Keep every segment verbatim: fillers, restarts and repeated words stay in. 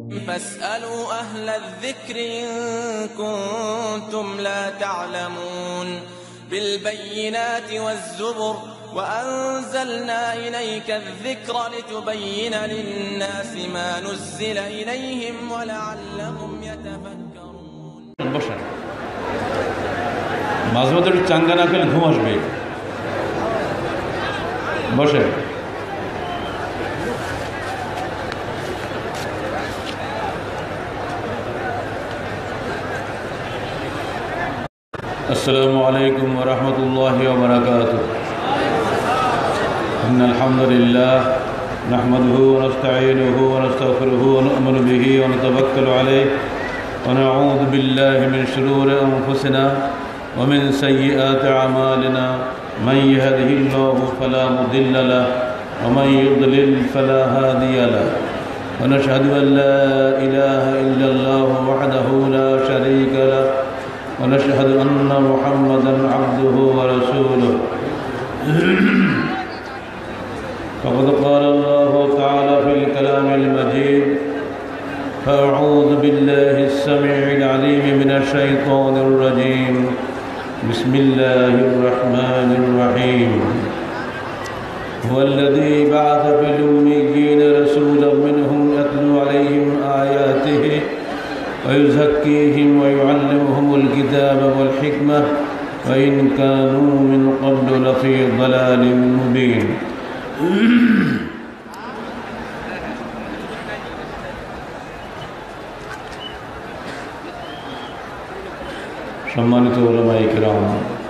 فاسألوا أهل الذكر إن كنتم لا تعلمون بالبينات والزبر وأنزلنا إليك الذكر لتبين للناس ما نزل إليهم ولعلهم يتفكرون. বসেন, মাঝে মাঝে একটু চাঙ্গা না খেলে ঘুম আসবে। বসেন। السلام عليكم ورحمة الله وبركاته. إن الحمد لله نحمده ونستعينه ونستغفره ونؤمن به ونتوكل عليه ونعوذ بالله من شرور أنفسنا ومن سيئات أعمالنا من يهده الله فلا مضل له ومن يضلل فلا هادي له ونشهد أن لا إله إلا الله وحده لا شريك له ونشهد أن محمدًا عبده ورسوله. فقد قال الله تعالى في الكلام المجيد: فأعوذ بالله السميع العليم من الشيطان الرجيم. بسم الله الرحمن الرحيم. هو الذي بعث في الأميين رسولا منهم يتلو عليهم آياته ويزكيهم ويعلمهم الكتاب والحكمة وإن كانوا من قبل لفي ضلال مبين. সম্মানিত উলামায়ে কেরাম,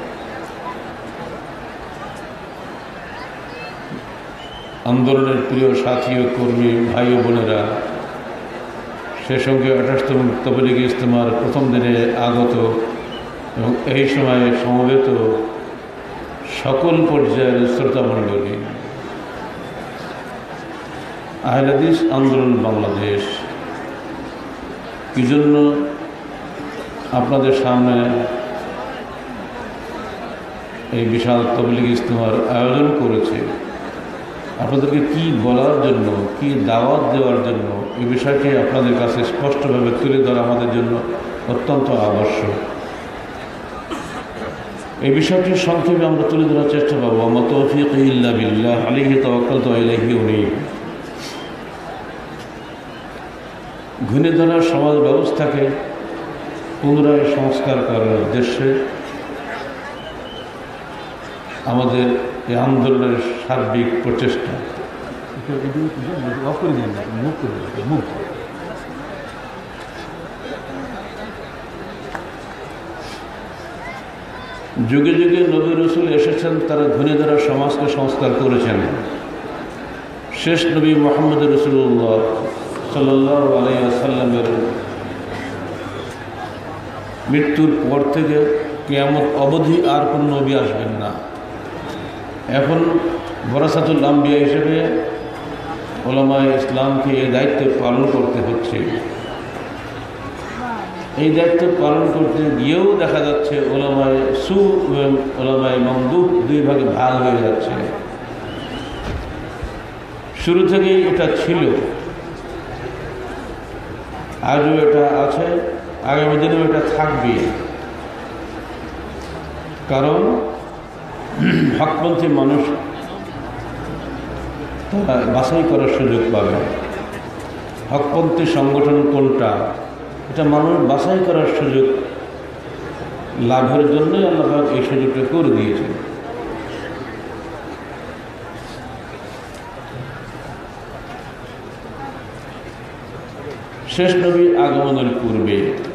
আন্দোলনের প্রিয় সাথী ও কর্মী ভাই ও বোনেরা, সে সঙ্গে আঠাশতম তাবলীগ ইজতেমার প্রথম দিনে আগত এবং এই সময়ে সমবেত সকল পর্যায়ের শ্রোতামণ্ডলী, আহলে হাদিস আন্দোলন বাংলাদেশ কি জন্য আপনাদের সামনে এই বিশাল তাবলীগ ইজতেমার আয়োজন করেছে, আপনাদেরকে কি বলার জন্য, কি দাওয়াত দেওয়ার জন্য, এই বিষয়টি আপনাদের কাছে স্পষ্টভাবে তুলে ধরা আমাদের জন্য অত্যন্ত আবশ্যক। এই বিষয়টি সংক্ষেপে আমরা তুলে ধরার চেষ্টা করব। আমা তৌফিক ইল্লা বিল্লাহ, আলাইহি তাওয়াক্কালতু ওয়া ইলাইহি উনীব। ঘুণে ধরা সমাজ ব্যবস্থাকে পুনরায় সংস্কার করার উদ্দেশ্যে আমাদের এই আন্দোলনের সার্বিক প্রচেষ্টা। যুগে যুগে নবী রাসূল এসেছেন, তারা ঘুণে ধরা সমাজকে সংস্কার করেছেন। শেষ নবী মুহাম্মদ রাসূলুল্লাহ সাল্লাল্লাহু আলাইহি ওয়াসাল্লামের মৃত্যুর পর থেকে কিয়ামত অবধি আর কোন নবী আসবেন না। এখন ওয়ারাসাতুল আম্বিয়া হিসেবে উলামায়ে ইসলামকে এই দায়িত্ব পালন করতে হচ্ছে। এই দায়িত্ব পালন করতে গিয়েও দেখা যাচ্ছে উলামায়ে সু এবং উলামায়ে মামদুহ দুই ভাগে ভাগ হয়ে যাচ্ছে। শুরু থেকেই এটা ছিল, আজও এটা আছে, আগামী দিনেও এটা থাকবে। কারণ হকপন্থী মানুষ তারা বাছাই করার সুযোগ পাবে। হকপন্থী সংগঠন কোনটা, এটা মানুষ বাছাই করার সুযোগ লাভের জন্যই আল্লাহ পাক এই সুযোগটা করে দিয়েছেন। শেষ নবী আগমনের পূর্বে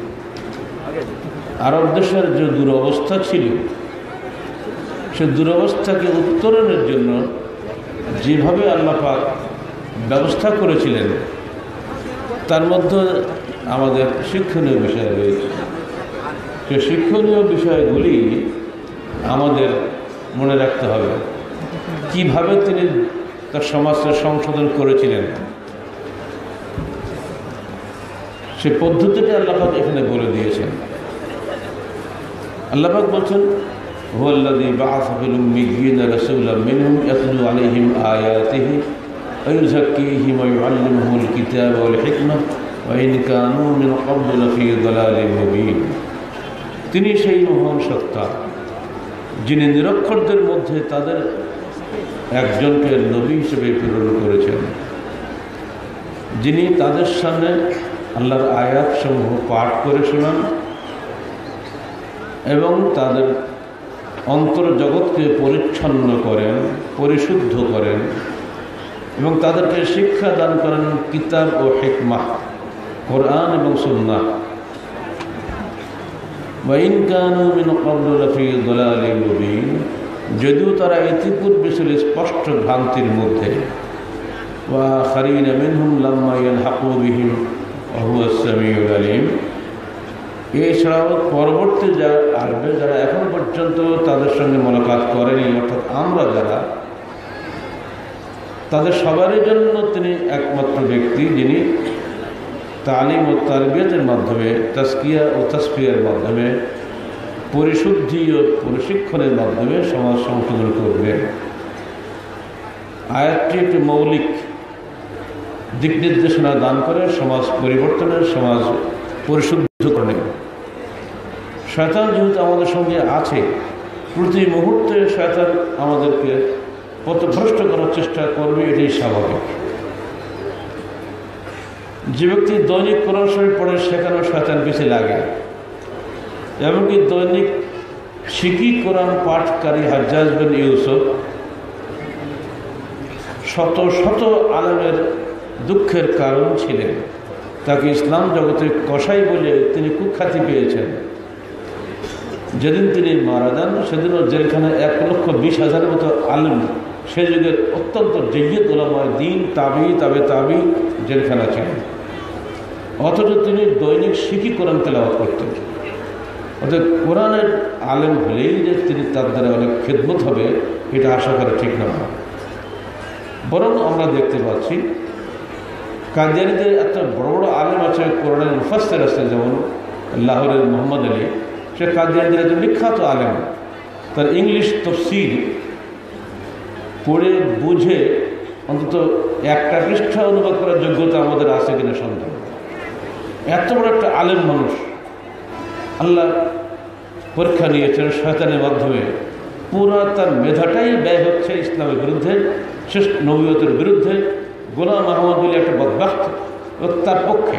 আরব দেশের যে দুরবস্থা ছিল, সে দুরবস্থাকে উত্তরণের জন্য যেভাবে আল্লাহ পাক ব্যবস্থা করেছিলেন, তার মধ্যে আমাদের শিক্ষণীয় বিষয় রয়েছে। সে শিক্ষণীয় বিষয়গুলি আমাদের মনে রাখতে হবে। কিভাবে তিনি তার সমাজকে সংশোধন করেছিলেন, সে পদ্ধতিটা আল্লাহ পাক এখানে বলে দিয়েছেন। আল্লাহ পাক বলছেন, হুয়াল্লাযী বা'আসা ফিল উম্মিয়্যিনা রাসূলাম মিনহুম ইয়াতলু আলাইহিম আয়াতিহি ওয়া ইউযাক্কিহিম ওয়া ইউআল্লিমুহুমুল কিতাবা ওয়াল হিকমা وإن كانوا من قبل لفي ضلال مبين। তিনি সেই মহান সত্তা যিনি নিরক্ষরদের মধ্যে তাদের একজনকে নবী হিসেবে প্রেরণ করেছেন, যিনি তাদের সামনে আল্লাহর আয়াতসমূহ পাঠ করে শোনান এবং তাদের অন্তর জগৎকে পরিচ্ছন্ন করেন, পরিশুদ্ধ করেন এবং তাদেরকে শিক্ষা দান করেন কিতাব ও হিকমাহ, কোরআন এবং সুন্নাহ। ওয়াইন কানু মিন ক্বাবলু লাফি দালালিন মুবিন, যদিও তারা ইতিপূর্বে ছিল স্পষ্ট ভ্রান্তির মধ্যে। ওয়া আখারিনা মিনহুম লাম্মা ইয়ালহাকু বিহিম ওয়া হুয়া আস-সামিউল আলিম। এছাড়াও পরবর্তী যারা আসবে, যারা এখন পর্যন্ত তাদের সঙ্গে মোলাকাত করেনি, অর্থাৎ আমরা যারা, তাদের সবারই জন্য তিনি একমাত্র ব্যক্তি যিনি তালিম ও তারবিয়তের মাধ্যমে, তাজকিয়া ও তাসফিয়ার মাধ্যমে, পরিশুদ্ধি ও প্রশিক্ষণের মাধ্যমে সমাজ সংশোধন করবেন। আয়াতটি একটি মৌলিক দিক নির্দেশনা দান করে সমাজ পরিবর্তনের, সমাজ পরিশুদ্ধকরণের। শয়তান যেহেতু আমাদের সঙ্গে আছে, প্রতি মুহূর্তে শয়তান আমাদেরকে পথভ্রষ্ট করার চেষ্টা করবে, এটাই স্বাভাবিক। যে ব্যক্তি দৈনিক কোরআন শরীফ পড়ে সেখানেও শয়তান পিছিয়ে লাগে। এমনকি দৈনিক শিকি কোরআন পাঠকারী হাজ্জাজ বিন ইউসুফ শত শত আলেমের দুঃখের কারণ ছিলেন। তাকে ইসলাম জগতে কসাই বলে তিনি কুখ্যাতি পেয়েছেন। যেদিন তিনি মারা যান সেদিনও জেলখানে এক লক্ষ বিশ হাজারের মতো আলেম, সে যুগের অত্যন্ত জয়্যদ উলামায়ে দ্বীন, তাবি তাবে তাবি জেলখানা ছিলেন। অথচ তিনি দৈনিক শিখি কোরআন তেলাওয়াত করতেন। অর্থাৎ কোরআনের আলেম হলেই যে তিনি তার দ্বারা অনেক খেদমত হবে, এটা আশা করা ঠিক না। বরং আমরা দেখতে পাচ্ছি কাদিয়ানীদের এত বড় বড় আলেম আছে, কোরআনের মুফাসসির আছে, যেমন লাহোরের মোহাম্মদ আলী, সে কাদিয়ানীদের একজন বিখ্যাত আলেম। তার ইংলিশ তাফসীর পড়ে বুঝে অন্তত একটা পৃষ্ঠা অনুবাদ করার যোগ্যতা আমাদের আছে কিনা সন্দেহ। এত বড় একটা আলেম মানুষ আল্লাহ পরীক্ষা নিয়েছেন শয়তানের মাধ্যমে। পুরা তার মেধাটাই ব্যয় হচ্ছে ইসলামের বিরুদ্ধে, শেষ নবুয়তের বিরুদ্ধে। গোলাম আহমদ বলে একটা বদবাখ্ত ও তার পক্ষে।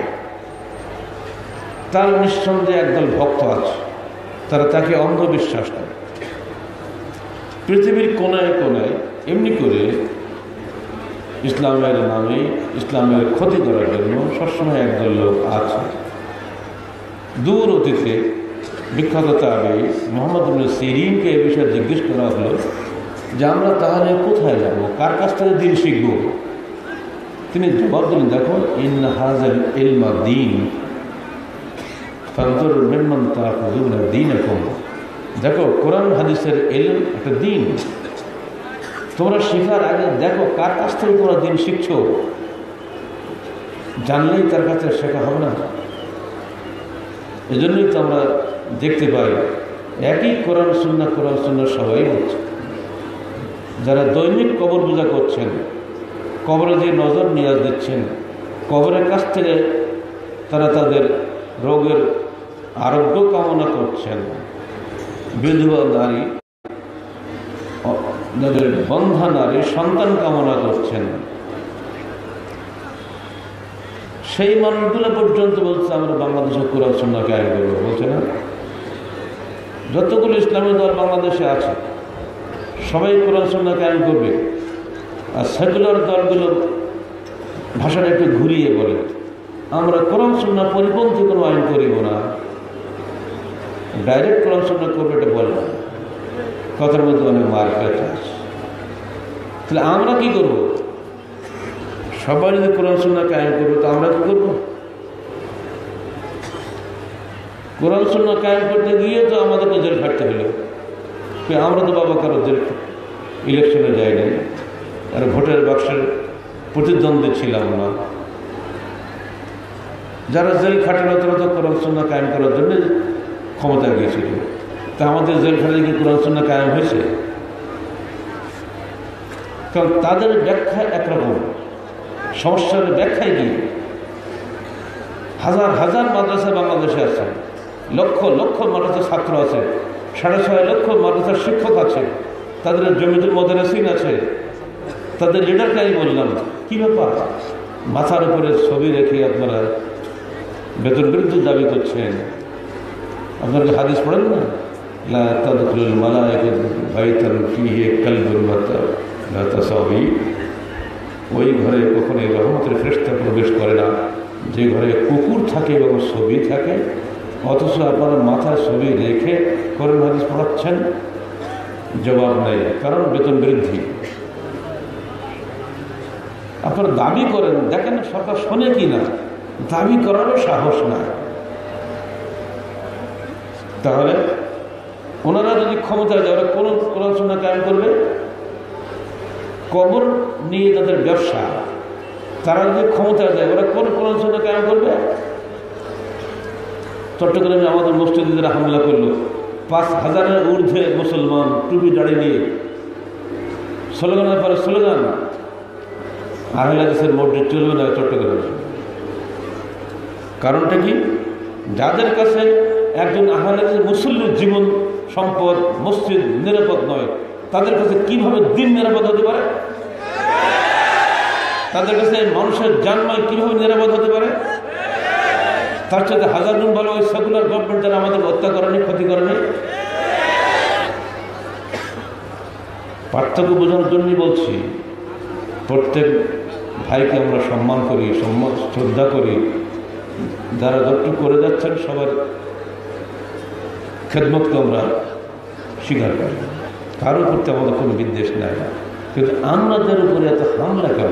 তার নিঃসন্দেহে একদল ভক্ত আছে, তারা তাকে অন্ধবিশ্বাস করে। পৃথিবীর কোনায় কোনায় এমনি করে ইসলামের নামে, ইসলামের ক্ষতি করার জন্য সবসময় একদল লোক আছে। দূর অতীতে বিখ্যাত তাবেঈ মুহাম্মদ ইবনে সিরিনকে এই বিষয়ে জিজ্ঞেস করা হলো যে আমরা তাহলে কোথায় যাব, কার কাছ থেকে দিন শিখব? তিনি জবাব দিলেন, দেখো, ইন্না হাযাল ইলমা দীন ফানজুরু মিম্মান তা'খুযুনা দীনাকুম। দেখো, কোরআন হাদিসের ইলম একটা দিন। তোমরা শেখার আগে দেখো কার কাছ থেকে তোমরা দিন শিখছো। জানলেই তার কাছে শেখা হবে না। এজন্যই তো আমরা দেখতে পাই একই কোরআন সুন্নাহ কোরআন সুন্নাহ সবাই হচ্ছে। যারা দৈনিক কবর পূজা করছেন, কবরে যে নজর নিয়াজ দিচ্ছেন, কবরের কাছ থেকে তারা তাদের রোগের আরোগ্য কামনা করছেন, বিধবা নারী, যাদের বন্ধা নারী সন্তান কামনা করছেন, সেই মানুষগুলো পর্যন্ত বলছে আমরা বাংলাদেশে কোরআন সুন্নাহ কায়েম করবো, বলছে না? যতগুলো ইসলামী দল বাংলাদেশে আছে সবাই কোরআন সুন্নাহ কায়েম করবে। আর সেকুলার দলগুলো ভাষাটা একটু ঘুরিয়ে বলে আমরা কোরআন সুন্নাহ পরিপন্থী কোনো আইন করিব না, ডাইরেক্ট কোরআন সুন্নাহ করবে, এটা বলে না। কথার মধ্যে অনেক মার পেতে আছে। তাহলে আমরা কি করব? সবাই যদি কোরআন সুন্নাহ কায়েম করবো তো আমরা কি করবো? কোরআন সুন্নাহ কায়েম করতে গিয়ে তো আমাদেরকে জেল খাটতে হলো। আমরা তো বাবা কারো জেল ইলেকশনে যাই নাই, আর ভোটের বাক্সের প্রতিদ্বন্দ্বী ছিলাম না। যারা জেল খাটেন তারা তো কোরআন সুন্নাহ কায়েম করার জন্য ক্ষমতা গিয়েছিল। তা আমাদের জেল খাটে কি কোরআন সুন্নাহ কায়েম হয়েছে? কারণ তাদের ব্যাখ্যা একরকম, সমস্যার ব্যাখ্যায় কি হাজার হাজার মাদ্রাসা বাংলাদেশে আছে, লক্ষ লক্ষ মাদ্রাসার ছাত্র আছে, সাড়ে ছয় লক্ষ মাদ্রাসার শিক্ষক আছে, তাদের জমিতুল মোদারেসিন আছে, তাদের লিডারকে আমি বললাম কি ব্যাপার, মাথার উপরে ছবি রেখে আপনারা বেতন বৃদ্ধির দাবি করছেন? আপনারা হাদিস পড়েন না, লা তাদখুলুল মালায়েকাতু বাইতান ফীহি কালবুন ওয়া তাসাবি, ওই ঘরে কখনো রহমতের ফেরেশতা প্রবেশ করে না যে ঘরে কুকুর থাকে এবং ছবি থাকে, অথচ আপনারা মাথায় ছবি রেখে কোরআন হাদিস পড়াচ্ছেন? জবাব নেই, কারণ বেতন বৃদ্ধি। আপনারা দাবি করেন, দেখেন সরকার শোনে কি না, দাবি করারও সাহস নাই। তাহলে ওনারা যদি ক্ষমতায় যায়, ওরা কোন কোরআন সুন্নাহ কায়েম করবে? কবর নিয়ে তাদের ব্যবসা, তারা যদি ক্ষমতায় যায় ওরা কোন কোরআন সুন্নাহ কায়েম করবে? চট্টগ্রামে আমাদের মসজিদে যারা হামলা করলো, পাঁচ হাজারের ঊর্ধ্বে মুসলমান টুপি দাড়ি নিয়ে স্লোগানের পরে স্লোগান, আহলে হাদিসের মসজিদ চলবে না চট্টগ্রামে। কারণটা কি? যাদের কাছে একজন আহলে হাদিস মুসল্লির জীবন সম্পদ মসজিদ নিরাপদ নয়, তাদের কাছে কিভাবে দিন নিরাপদ হতে পারে? তাদের কাছে মানুষের জানমাল কিভাবে নিরাপদ হতে পারে? তার সাথে হাজার গুণ ভালো ওই সেকুলার গভর্নমেন্ট যারা আমাদের হত্যা করেনি, ক্ষতি করেনি। পার্থক্য বোঝানোর জন্যই বলছি, প্রত্যেক ভাইকে আমরা সম্মান করি, সম্মান শ্রদ্ধা করি, যারা যতটুকু করে যাচ্ছেন সবার খেদমতকে আমরা স্বীকার করি, কারোর প্রতি আমাদের কোনো বিদ্বেষ নাই। কিন্তু আমাদের উপরে এত হামলা কেন?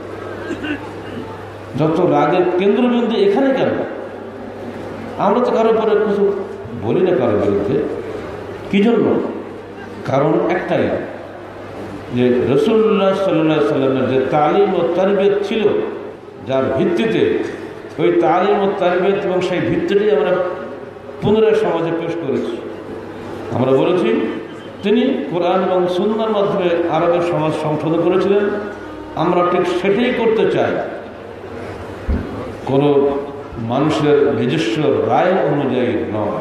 যত রাগের কেন্দ্রবিন্দু এখানে কেন? আমরা তো কারোর উপরে কিছু বলি না কারোর বিরুদ্ধে। কি জন্য? কারণ একটাই, যে রাসূলুল্লাহ সাল্লাল্লাহু আলাইহি সাল্লামের যে তালিম ও তারবিয়ত ছিল, যার ভিত্তিতে ওই তালিম ও তারবিয়ত এবং সেই ভিত্তিটি আমরা পুনরায় সমাজে পেশ করেছি। আমরা বলেছি তিনি কোরআন এবং সুন্নাহর মাধ্যমে আরবের সমাজ সংশোধন করেছিলেন, আমরা ঠিক সেটাই করতে চাই। কোনো মানুষের নিজস্ব রায় অনুযায়ী নয়।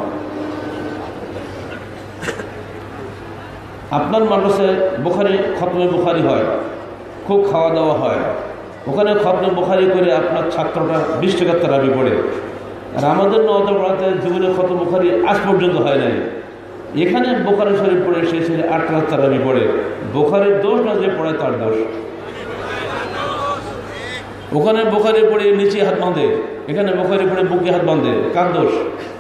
আপনার মাদ্রাসায় বুখারী খতমে বুখারী হয়, খুব খাওয়া দাওয়া হয়, ওখানে খতমে বুখারী করে আপনার ছাত্রটা বিশ টাকার তারাবি পড়ে, আর আমাদের নওদা পড়াতে জীবনে খতম বুখারী আজ পর্যন্ত হয় নাই। এখানে বুখারী শরীফ পড়ে সে ছেলে আট টাকার তারাবি পড়ে, বুখারীর দোষ না, যে পড়ে তার দোষ। ওখানে বুখারী পড়ে নিচে হাত বাঁধে, এখানে বুখারী পড়ে বুকে হাত বাঁধে, কার দোষ?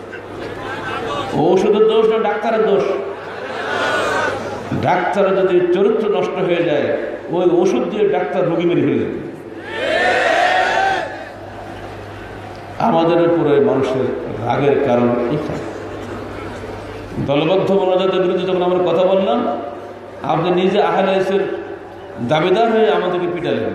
ও ওষুধের দোষ না ডাক্তারের দোষ? ডাক্তারের যদি চরিত্র নষ্ট হয়ে যায়, ওই ওষুধ দিয়ে ডাক্তার রোগী মেরে ফেলে দেবে। আমাদের উপরে মানুষের রাগের কারণ এখানে। দলবদ্ধ মোনাজাতের বিরুদ্ধে যখন আমরা কথা বললাম, আপনি নিজে আহলে হাদিসের দাবিদার হয়ে আমাদেরকে পিটালেন।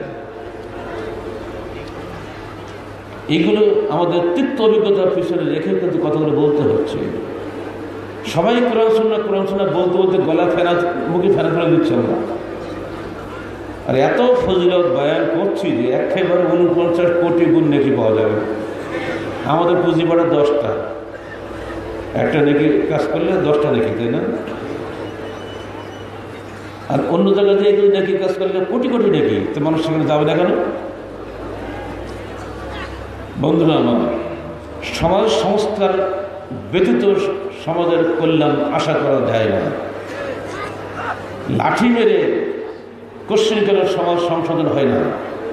এইগুলো আমাদের তিক্ত অভিজ্ঞতার পিছনে রেখে কিন্তু কথাগুলো বলতে হচ্ছে। সবাই কোরআন সুন্নাহ কোরআন সুন্নাহ বলতে বলতে গলা ফেরা, মুখে ফেরা ফেরা দিচ্ছে আমরা। আর এত ফজিলত বয়ান করছি যে একেবারে উনপঞ্চাশ কোটি গুণ নেকি পাওয়া যাবে। আমাদের পুঁজি বাড়া দশটা, একটা নেকি কাজ করলে দশটা নেকি, তাই না? আর অন্য জায়গায় যে এগুলো নেকি কাজ করলে কোটি কোটি নেকি, তো মানুষ সেখানে যাবে না কেন? বন্ধুরা আমার, সমাজ সংস্কার ব্যতীত সমাজের কল্যাণ আশা করা যায় না। লাঠি মেরে কোশ্চেন করে সমাজ সংশোধন হয় না।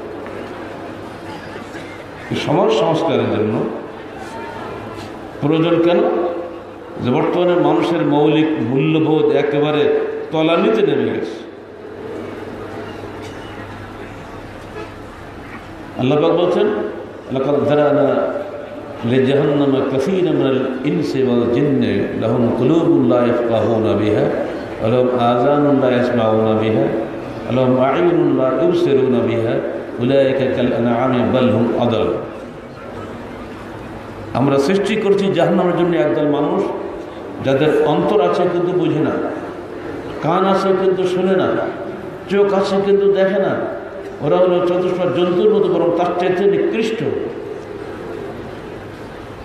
সমাজ সংস্কারের জন্য প্রয়োজন কেন? যে বর্তমানে মানুষের মৌলিক মূল্যবোধ একেবারে তলানিতে নেমে গেছে। আল্লাহ পাক বলছেন, লাকাদ যারানা লিজাহান্নামা কাসীরাম মিনাল ইনসি ওয়াল জিন্নি লাহুম কুলুবুন লা ইয়াফকাহুনা বিহা ওয়া লাহুম আযানুন লা ইয়াসমাউনা বিহা ওয়া লাহুম আ'য়ুনুন লা ইবসিরুনা বিহা উলাইকা কাল আনআমি বাল হুম আদাল। আমরা সৃষ্টি করছি জাহান্নামের জন্য একদল মানুষ, যাদের অন্তর আছে কিন্তু বুঝে না, কান আছে কিন্তু শোনে না, চোখ আছে কিন্তু দেখে না। ওরা হলো চতুষ্পদ জন্তুর মতো, বরং তার চাইতে নিকৃষ্ট।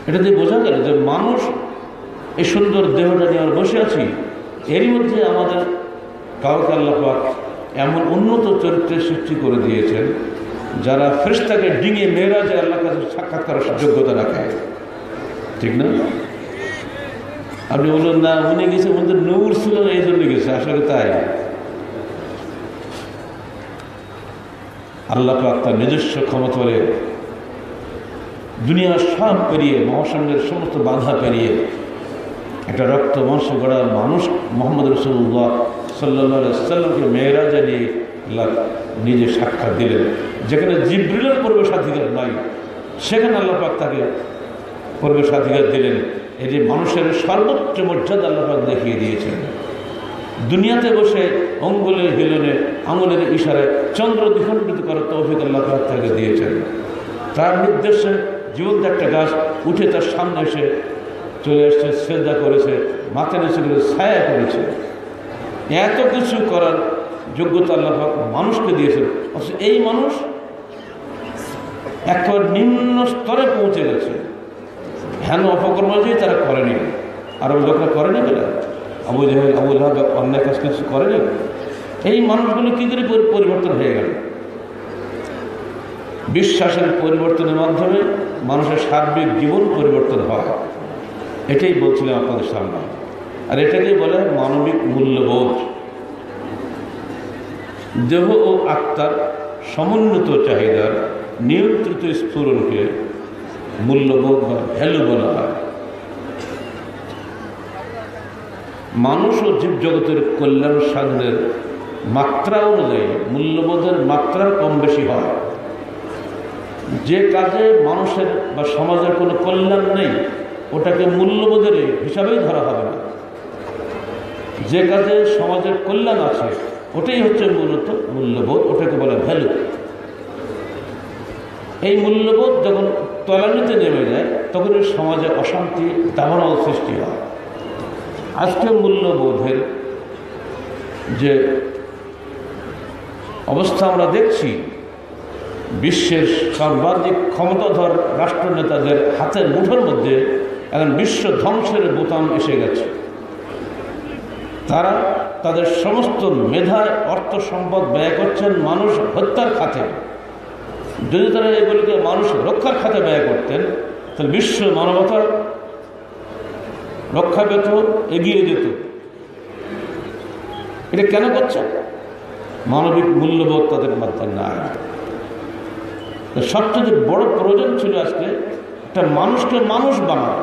এটা দিয়ে বোঝা গেল যে মানুষ এই সুন্দর দেহটা নিয়ে আমরা বসে আছি, এরই মধ্যে আমাদের কাউকে আল্লাহ পাক এমন উন্নত চরিত্রের সৃষ্টি করে দিয়েছেন যারা ফেরেশতাকে ডিঙে মেরাজে আল্লাহর কাছে সাক্ষাৎ করার যোগ্যতা রাখে। ঠিক না? আপনি বলুন না উনি গেছে মধ্যে নূর ছিল না এই জন্য গেছে, আসলে তাই। আল্লাহ পাক তার নিজস্ব ক্ষমতা বলে দুনিয়ার সব পেরিয়ে, মহাসংঘের সমস্ত বাধা পেরিয়ে একটা রক্ত মাংস গড়া মানুষ মোহাম্মদ রাসূলুল্লাহ সাল্লাল্লাহু আলাইহি সাল্লামকে মেরাজে নিয়ে আল্লাহ নিজে সাক্ষাৎ দিলেন। যেখানে জিবরিলের প্রবেশাধিকার নাই সেখানে আল্লাহ পাক তাকে প্রবেশাধিকার দিলেন। এই যে মানুষের সর্বোচ্চ মর্যাদা আল্লাহ পাক দেখিয়ে দিয়েছেন। দুনিয়াতে বসে অঙ্গুলের হিলনে, আঙুলের ইশারায় চন্দ্র দ্বিখণ্ডিত করার তৌফিক আল্লাহ পাক তাকে দিয়েছেন। তার নির্দেশে জীবন্ত একটা গাছ উঠে তার সামনে এসে চলে এসছে, সেজদা করেছে, মাথা নিচে করে ছায়া করেছে। এত কিছু করার যোগ্যতা আল্লাহ পাক মানুষকে দিয়েছেন। অথচ এই মানুষ একবার নিম্ন স্তরে পৌঁছে গেছে। হেন অপকর্ম যে তারা করেনি, আর ওই লোকরা করেনি বলে আবু জাহেল আবু লাহাব অন্যায় কাজ কিছু করেনি। এই মানুষগুলো কী করে পরিবর্তন হয়ে গেল? বিশ্বাসের পরিবর্তনের মাধ্যমে মানুষের সার্বিক জীবন পরিবর্তন হয়। এটাই বলছিলাম আপনাদের সামনে। আর এটাকেই বলে মানবিক মূল্যবোধ। দেহ ও আত্মার সমন্বিত চাহিদার নিয়ন্ত্রিত স্ফুরণকে মূল্যবোধ বা ভ্যালু বলা হয়। মানুষ ও জীবজগতের কল্যাণ সাধনের মাত্রা অনুযায়ী মূল্যবোধের মাত্রা কম বেশি হয়। যে কাজে মানুষের বা সমাজের কোনো কল্যাণ নেই ওটাকে মূল্যবোধের হিসাবেই ধরা হবে না। যে কাজে সমাজের কল্যাণ আছে ওটাই হচ্ছে মূলত মূল্যবোধ, ওটাকে বলে ভ্যালু। এই মূল্যবোধ যখন তলানিতে নেমে যায় তখন সমাজে অশান্তি দাবানল সৃষ্টি হয়। আজকে মূল্যবোধের যে অবস্থা আমরা দেখছি, বিশ্বের সর্বাধিক ক্ষমতাধর রাষ্ট্রনেতাদের হাতের মুঠোর মধ্যে এখন বিশ্ব ধ্বংসের বোতাম এসে গেছে। তারা তাদের সমস্ত মেধায় অর্থ সম্পদ ব্যয় করছেন মানুষ হত্যার খাতে। যদি তারা এগুলিকে মানুষ রক্ষার খাতে ব্যয় করতেন তাহলে বিশ্ব মানবতার রক্ষা পেত, এগিয়ে যেত। এটা কেন করছে? মানবিক মূল্যবোধ তাদের মধ্যে নাই। সবচেয়ে বড় প্রয়োজন ছিল আজকে একটা মানুষকে মানুষ বানানো।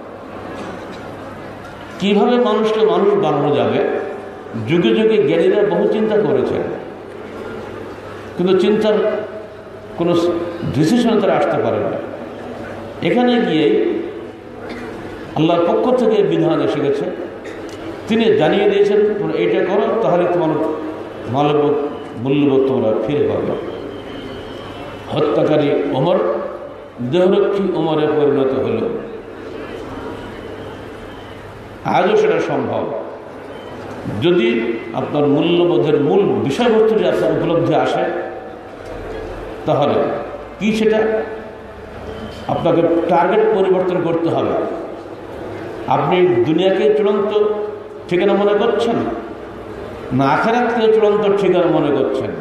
কিভাবে মানুষকে মানুষ বানানো যাবে? যুগে যুগে জ্ঞানীরা বহু চিন্তা করেছেন, কিন্তু চিন্তার কোনো ডিসিশনে তারা আসতে পারে না। এখানে গিয়ে আল্লাহর পক্ষ থেকে বিধান এসে গেছে। তিনি জানিয়ে দিয়েছেন এইটা করো, তাহলে তোমার মানববোধ মূল্যবোধ তোমরা ফিরে পাবে। হত্যাকারী ওমর দেহরক্ষী ওমরে পরিণত হল। আজও সেটা সম্ভব যদি আপনার মূল্যবোধের মূল বিষয়বস্তুটি আপনার উপলব্ধি আসে। তাহলে কি সেটা? আপনাকে টার্গেট পরিবর্তন করতে হবে। আপনি দুনিয়াকে চূড়ান্ত ঠিকানা মনে করছেন না আখিরাতকে চূড়ান্ত ঠিকানা মনে করছেন?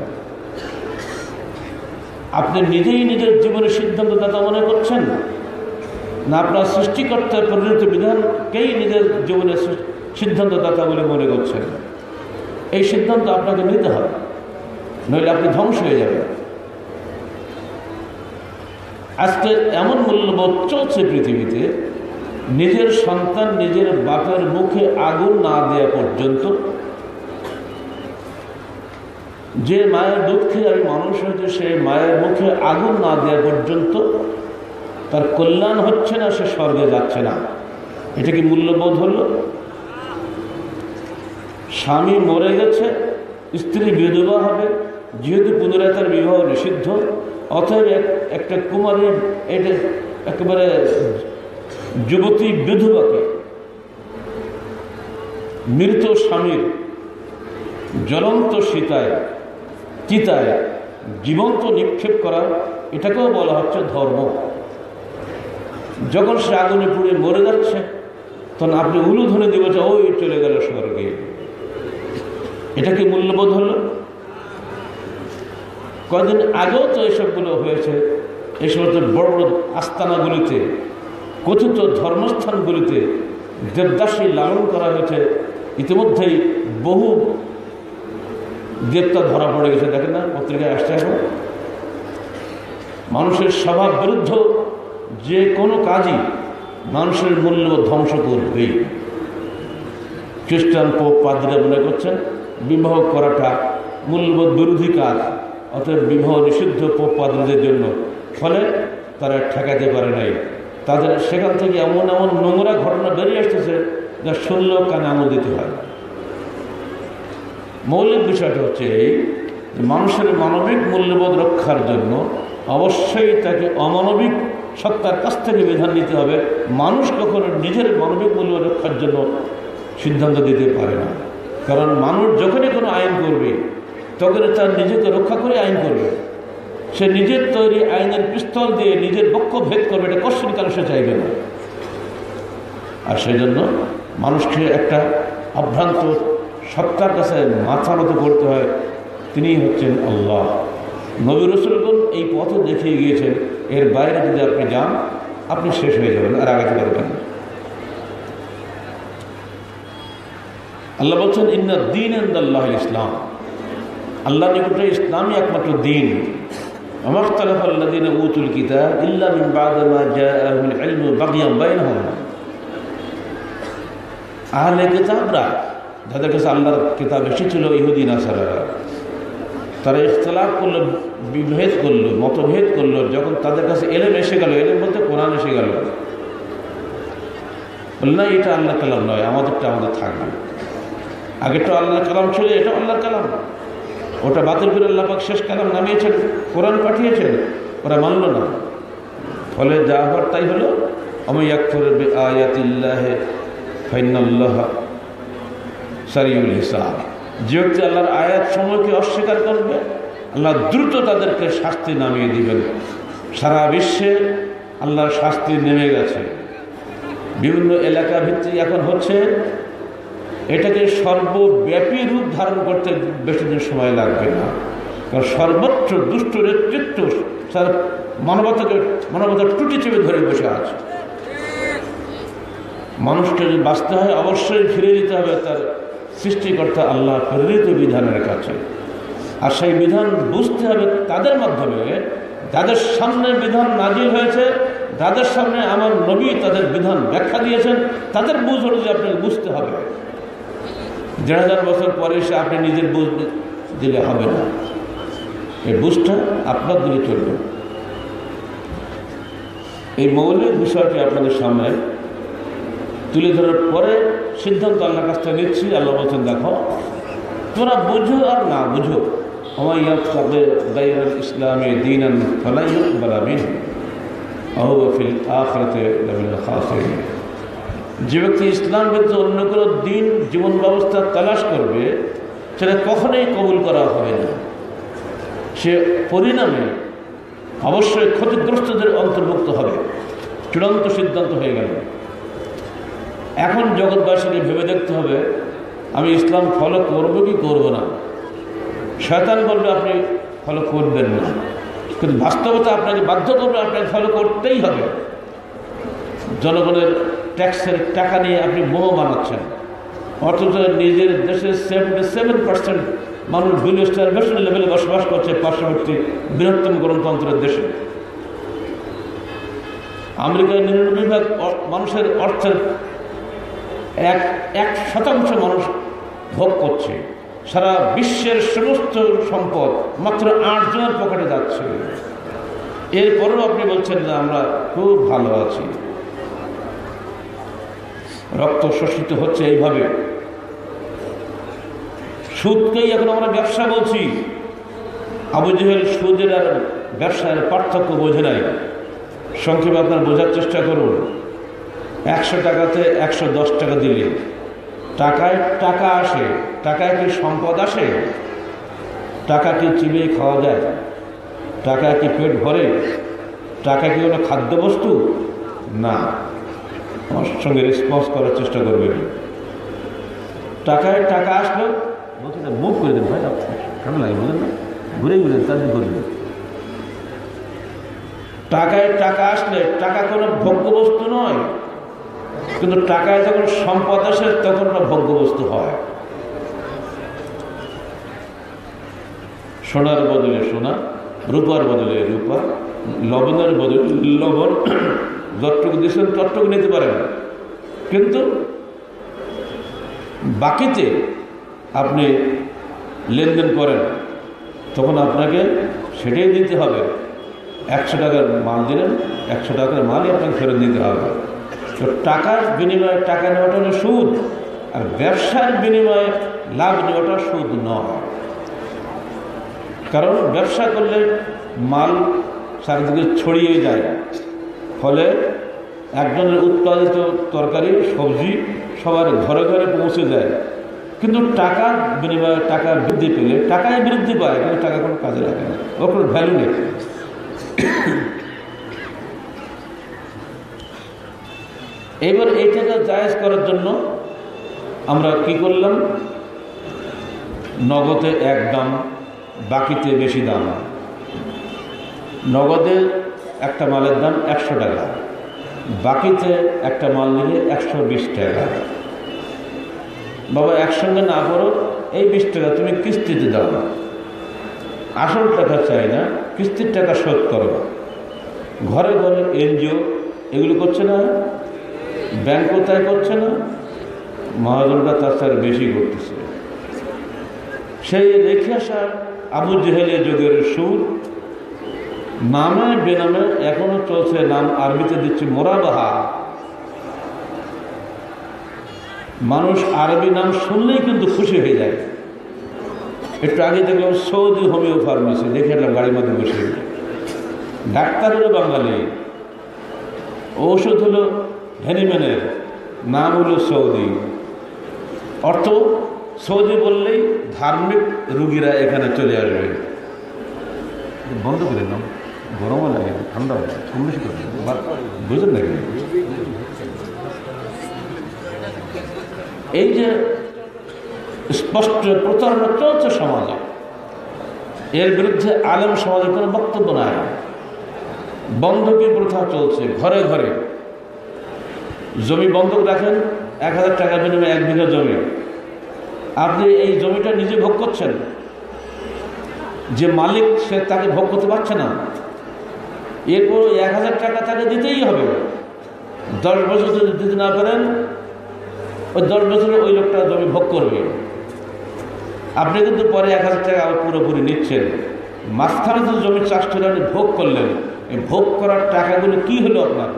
আপনি নিজেই নিজের জীবনের সিদ্ধান্তদাতা মনে করছেন না আপনার সৃষ্টিকর্তার পরিণত বিধানকেই নিজের জীবনের সিদ্ধান্তদাতা বলে মনে করছেন? এই সিদ্ধান্ত আপনাকে নিতে হবে, নইলে আপনি ধ্বংস হয়ে যাবেন। আজকে এমন মূল্যবোধ চলছে পৃথিবীতে, নিজের সন্তান নিজের বাপের মুখে আগুন না দেওয়া পর্যন্ত, যে মায়ের দুধ খেয়ে আমি মানুষ হয়েছে সে মায়ের মুখে আগুন না দেওয়া পর্যন্ত তার কল্যাণ হচ্ছে না, সে স্বর্গে যাচ্ছে না। এটা কি মূল্যবোধ হলো? স্বামী মরে গেছে, স্ত্রী বিধবা হবে, যেহেতু পুনরায় তার বিবাহ নিষিদ্ধ, অতএব একটা কুমারী এটা একেবারে যুবতী বিধবাকে মৃত স্বামীর জ্বলন্ত সীতায় চিতায় জীবন্ত নিক্ষেপ করা, এটাকেও বলা হচ্ছে ধর্ম। যখন সে আগুনে পুড়ে মরে যাচ্ছে তখন আপনি উলুধ্বনি দিয়ে বলছেন ওই চলে গেল স্বর্গে। এটা কি মূল্যবোধ হলো? কয়েকদিন আগেও তো এসবগুলো হয়েছে। এই সমস্ত বড় বড় আস্তানাগুলিতে, কথিত ধর্মস্থানগুলিতে দেবদাসী লালন করা হয়েছে। ইতিমধ্যেই বহু দেবতা ধরা পড়ে গেছে, দেখেন না পত্রিকায় আসছে। এখন মানুষের স্বভাব বিরুদ্ধ যে কোনো কাজই মানুষের মূল্যবোধ ধ্বংস করবেই। খ্রিস্টান পোপ পাদ্রীরা মনে করছেন বিবাহ করাটা মূল্যবোধ বিরোধী কাজ, অতএব বিবাহ নিষিদ্ধ পোপ পাদ্রীদের জন্য। ফলে তারা ঠেকাতে পারে নাই। তাদের সেখান থেকে এমন এমন নোংরা ঘটনা বেরিয়ে আসতেছে যা শুনলেও কানে আমল দিতে হয়। মৌলিক বিষয়টা হচ্ছে এই, মানুষের মানবিক মূল্যবোধ রক্ষার জন্য অবশ্যই তাকে অমানবিক সত্তার কাছ থেকে বিধান নিতে হবে। মানুষ কখনো নিজের মানবিক মূল্যবোধ রক্ষার জন্য সিদ্ধান্ত দিতে পারে না। কারণ মানুষ যখনই কোনো আইন করবে তখনই তার নিজেকে রক্ষা করে আইন করবে। সে নিজের তৈরি আইনের পিস্তল দিয়ে নিজের বক্ষ ভেদ করবে, এটা কোশ্চেন কারণ সে চাইবে না। আর সেই জন্য মানুষকে একটা অভ্রান্ত সত্তার কাছে মাথা নত করতে হয়, তিনি হচ্ছেন আল্লাহ। নবী রাসূলগণ এই পথে দেখিয়ে গিয়েছেন। এর বাইরে যদি আপনি যান আপনি শেষ হয়ে যাবেন, আর আগাতে পারবেন না। আল্লাহ বলছেন ইন্না দ্বীন ইনদাল্লাহিল ইসলাম, আল্লাহর নিকটে ইসলামই একমাত্র দিন। ওয়া মাখতালাফাল্লাযীনা উতুল কিতাব ইল্লা মিন বা'দি মা জাআহুমুল ইলমু বাগয়ান বাইনহুম। আহলে কিতাবরা, যাদের কাছে আল্লাহর কিতাব এসেছিল, ইহুদি নাসারারা, তারা ইখতিলাফ করলো, বিভেদ করলো, মতভেদ করলো। যখন তাদের কাছে এলেম এসে গেল, এলেম বলতে কোরআন এসে গেল, বলল না এটা আল্লাহ কালাম নয়, আমাদেরটা আমাদের থাকবে। আগেরটা আল্লাহ কালাম ছিল, এটা আল্লাহর কালাম, ওটা বাতিল করে আল্লাহ পাক শেষ কালাম নামিয়েছেন, কোরআন পাঠিয়েছেন, ওরা মানল না। ফলে যা হওয়ার তাই হলো। আমি ইয়াকফুর বিআয়াতিল্লাহি ফাইন্নাল্লাহা সারিউল হিসাব। যে ব্যক্তি আল্লাহর আয়াত সমূহকে অস্বীকার করবে, আল্লাহ দ্রুত তাদেরকে শাস্তি নামিয়ে দিবেন। সারা বিশ্বে আল্লাহর শাস্তি নেমে গেছে, বিভিন্ন এলাকা ভিত্তিক এখন হচ্ছে। এটাকে সর্বব্যাপী রূপ ধারণ করতে বেশি দিন সময় লাগবে না, কারণ সর্বত্র দুষ্ট নেতৃত্ব সারা মানবতাকে মানবতার টুটি চেপে ধরে বসে আছে। মানুষকে যদি বাঁচতে হয় অবশ্যই ফিরে যেতে হবে তার সৃষ্টিকর্তা আল্লাহ প্রেরিত বিধানের কাছে। আর সেই বিধান বুঝতে হবে তাদের মাধ্যমে যাদের সামনে বিধান নাজিল হয়েছে, যাদের সামনে আমার নবী তাদের বিধান ব্যাখ্যা দিয়েছেন, তাদের বুঝ অনুযায়ী আপনাকে বুঝতে হবে। দেড় হাজার বছর পরে এসে আপনি নিজের বুঝ দিলে হবে না, এই বুঝটা আপনার দিকে চলবে। এই মৌলিক বিষয়টি আপনাদের সামনে তুলে ধরার পরে সিদ্ধান্ত আল্লাহর কাছ থেকে নিচ্ছি। আল্লাহ বলছেন দেখো তোমরা বুঝো আর না বুঝো, ওমাই ইয়াবতাগি গায়রাল ইসলামি দীনান ফালা ইউকবালা মিনহু ওয়া হুয়া ফিল আখিরাতি লামিনাল খাসিরিন। যে ব্যক্তি ইসলাম ব্যতীত অন্য কোনো দিন জীবন ব্যবস্থা তালাশ করবে সেটা কখনোই কবুল করা হবে না, সে পরিণামে অবশ্যই ক্ষতিগ্রস্তদের অন্তর্ভুক্ত হবে। চূড়ান্ত সিদ্ধান্ত হয়ে গেল। এখন জগৎবাসীকে ভেবে দেখতে হবে আমি ইসলাম ফলো করব কি করব না। শয়তান বলবে আপনি ফলো করবেন না, কিন্তু বাস্তবতা আপনাকে বাধ্য করবে আপনাকে ফলো করতেই হবে। জনগণের ট্যাক্সের টাকা নিয়ে আপনি মোহ বানাচ্ছেন, অথচ নিজের দেশের সেভেন্টি সেভেন পার্সেন্ট মানুষ বিলো স্টারভেশন লেভেলে বসবাস করছে পার্শ্ববর্তী বৃহত্তম গণতন্ত্রের দেশে। আমেরিকার নিরানব্বই ভাগ মানুষের অর্থের এক এক শতাংশ মানুষ ভোগ করছে। সারা বিশ্বের সমস্ত সম্পদ মাত্র আট জনের পকেটে যাচ্ছে। এরপরেও আপনি বলছেন যে আমরা খুব ভালো আছি। রক্ত শোষিত হচ্ছে এইভাবে। সুদকেই এখন আমরা ব্যবসা বলছি। আবু জেহেল সুদের আর ব্যবসার পার্থক্য বোঝে নাই। সংক্ষেপে আপনার বোঝার চেষ্টা করুন। একশো টাকাতে একশো দশ টাকা দিলে টাকায় টাকা আসে, টাকায় কি সম্পদ আসে? টাকা কি চিবিয়ে খাওয়া যায়? টাকা কি পেট ভরে? টাকা কি কোনো খাদ্যবস্তু? না, আমার সঙ্গে রেসপন্স করার চেষ্টা করবেন। টাকায় টাকা আসলো বলছে মুভ করে দেন ভাই, কেন লাগে বলেন না, ঘুরে ঘুরে তাদের করবেন। টাকায় টাকা আসলে টাকা কোনো ভোগ্য বস্তু নয়, কিন্তু টাকায় যখন সম্পদ আসে তখন ওটা ভোগ্য বস্তু হয়। সোনার বদলে সোনা, রূপার বদলে রূপা, লবণের বদলে লবণ, যতটুকু দিয়েছেন ততটুকু নিতে পারেন, কিন্তু বাকিতে আপনি লেনদেন করেন তখন আপনাকে সেটাই দিতে হবে। একশো টাকার মাল দিলেন, একশো টাকার মালই আপনাকে ফেরত দিতে হবে। তো টাকার বিনিময়ে টাকা নেওয়াটা হলো সুদ, আর ব্যবসার বিনিময়ে লাভ নেওয়াটা সুদ নয়। কারণ ব্যবসা করলে মাল চারিদিকে ছড়িয়ে যায়, ফলে একজনের উৎপাদিত তরকারি সবজি সবার ঘরে ঘরে পৌঁছে যায়। কিন্তু টাকার বিনিময়ে টাকা বৃদ্ধি পেলে টাকায় বৃদ্ধি পায়, কিন্তু টাকা কোনো কাজে লাগে না, ওর কোনো ভ্যালু নেই। এবার এই টাকা জায়েজ করার জন্য আমরা কি করলাম, নগদে এক দাম, বাকিতে বেশি দাম। নগদে একটা মালের দাম একশো টাকা, বাকিতে একটা মাল নিলে একশো বিশ টাকা। বাবা একসঙ্গে না করো, এই বিশ টাকা তুমি কিস্তিতে দাও, আসল টাকা চাই না, কিস্তির টাকা শোধ করো। ঘরে ঘরে এনজিও এগুলো করছে না, ব্যাংকও তাই করছে না, মহাজনরা তার সাথে বেশি করতেছে। সেই রেখে আসা আবু জেহেলের যুগের সুর, নামে বেনামে এখনো চলছে। নাম আরবিতে দিচ্ছে মোরাবাহা। মানুষ আরবি নাম শুনলেই কিন্তু খুশি হয়ে যায়। একটু আগে দেখলাম সৌদি হোমিও ফার্মেসি, দেখে এলাম গাড়ির মধ্যে বসে। ডাক্তার হলো বাঙালি, ঔষধ হলো হ্যানিম্যানের, নাম হলো সৌদি। অর্থ সৌদি বললেই ধার্মিক রুগীরা এখানে চলে আসবে। বন্ধ করে নাম, গরমও লাগে, ঠান্ডা লাগে, কম বেশি করে বুঝলেন নাকি? এই যে স্পষ্ট প্রতারণা চলছে সমাজে, এর বিরুদ্ধে আলেম সমাজের কোনো বক্তব্য নাই। বন্ধকি প্রথা চলছে ঘরে ঘরে। জমি বন্ধক রাখেন, এক হাজার টাকা বিনিময়ে এক বিঘা জমি, আপনি এই জমিটা নিজে ভোগ করছেন, যে মালিক সে তাকে ভোগ করতে পারছে না, এরপর এক হাজার টাকা তাকে দিতেই হবে। দশ বছর যদি দিতে না পারেন, ওই দশ বছরে ওই লোকটা জমি ভোগ করবে। আপনি কিন্তু পরে এক হাজার টাকা পুরোপুরি নিচ্ছেন। মাঝখানে যদি জমির চাষটা আপনি ভোগ করলেন, এই ভোগ করার টাকাগুলো কি হলো আপনার?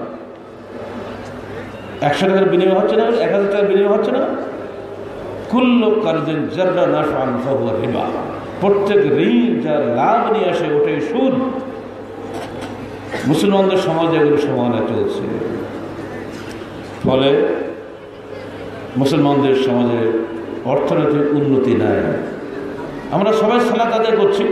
একশো টাকার বিনিময় হচ্ছে না, এক হাজার টাকার বিনিময় হচ্ছে না। কুল্লু কারদিন জাররা নাফআন ফাহুয়া রিবা, প্রত্যেক ঋণ যার লাভ নিয়ে আসে ওটাই সুদ। মুসলমানদের সমাজে এগুলো সমানে চলছে, ফলে মুসলমানদের সমাজে অর্থনৈতিক উন্নতি নাই। আমরা সবাই সালাত আদায় করছি,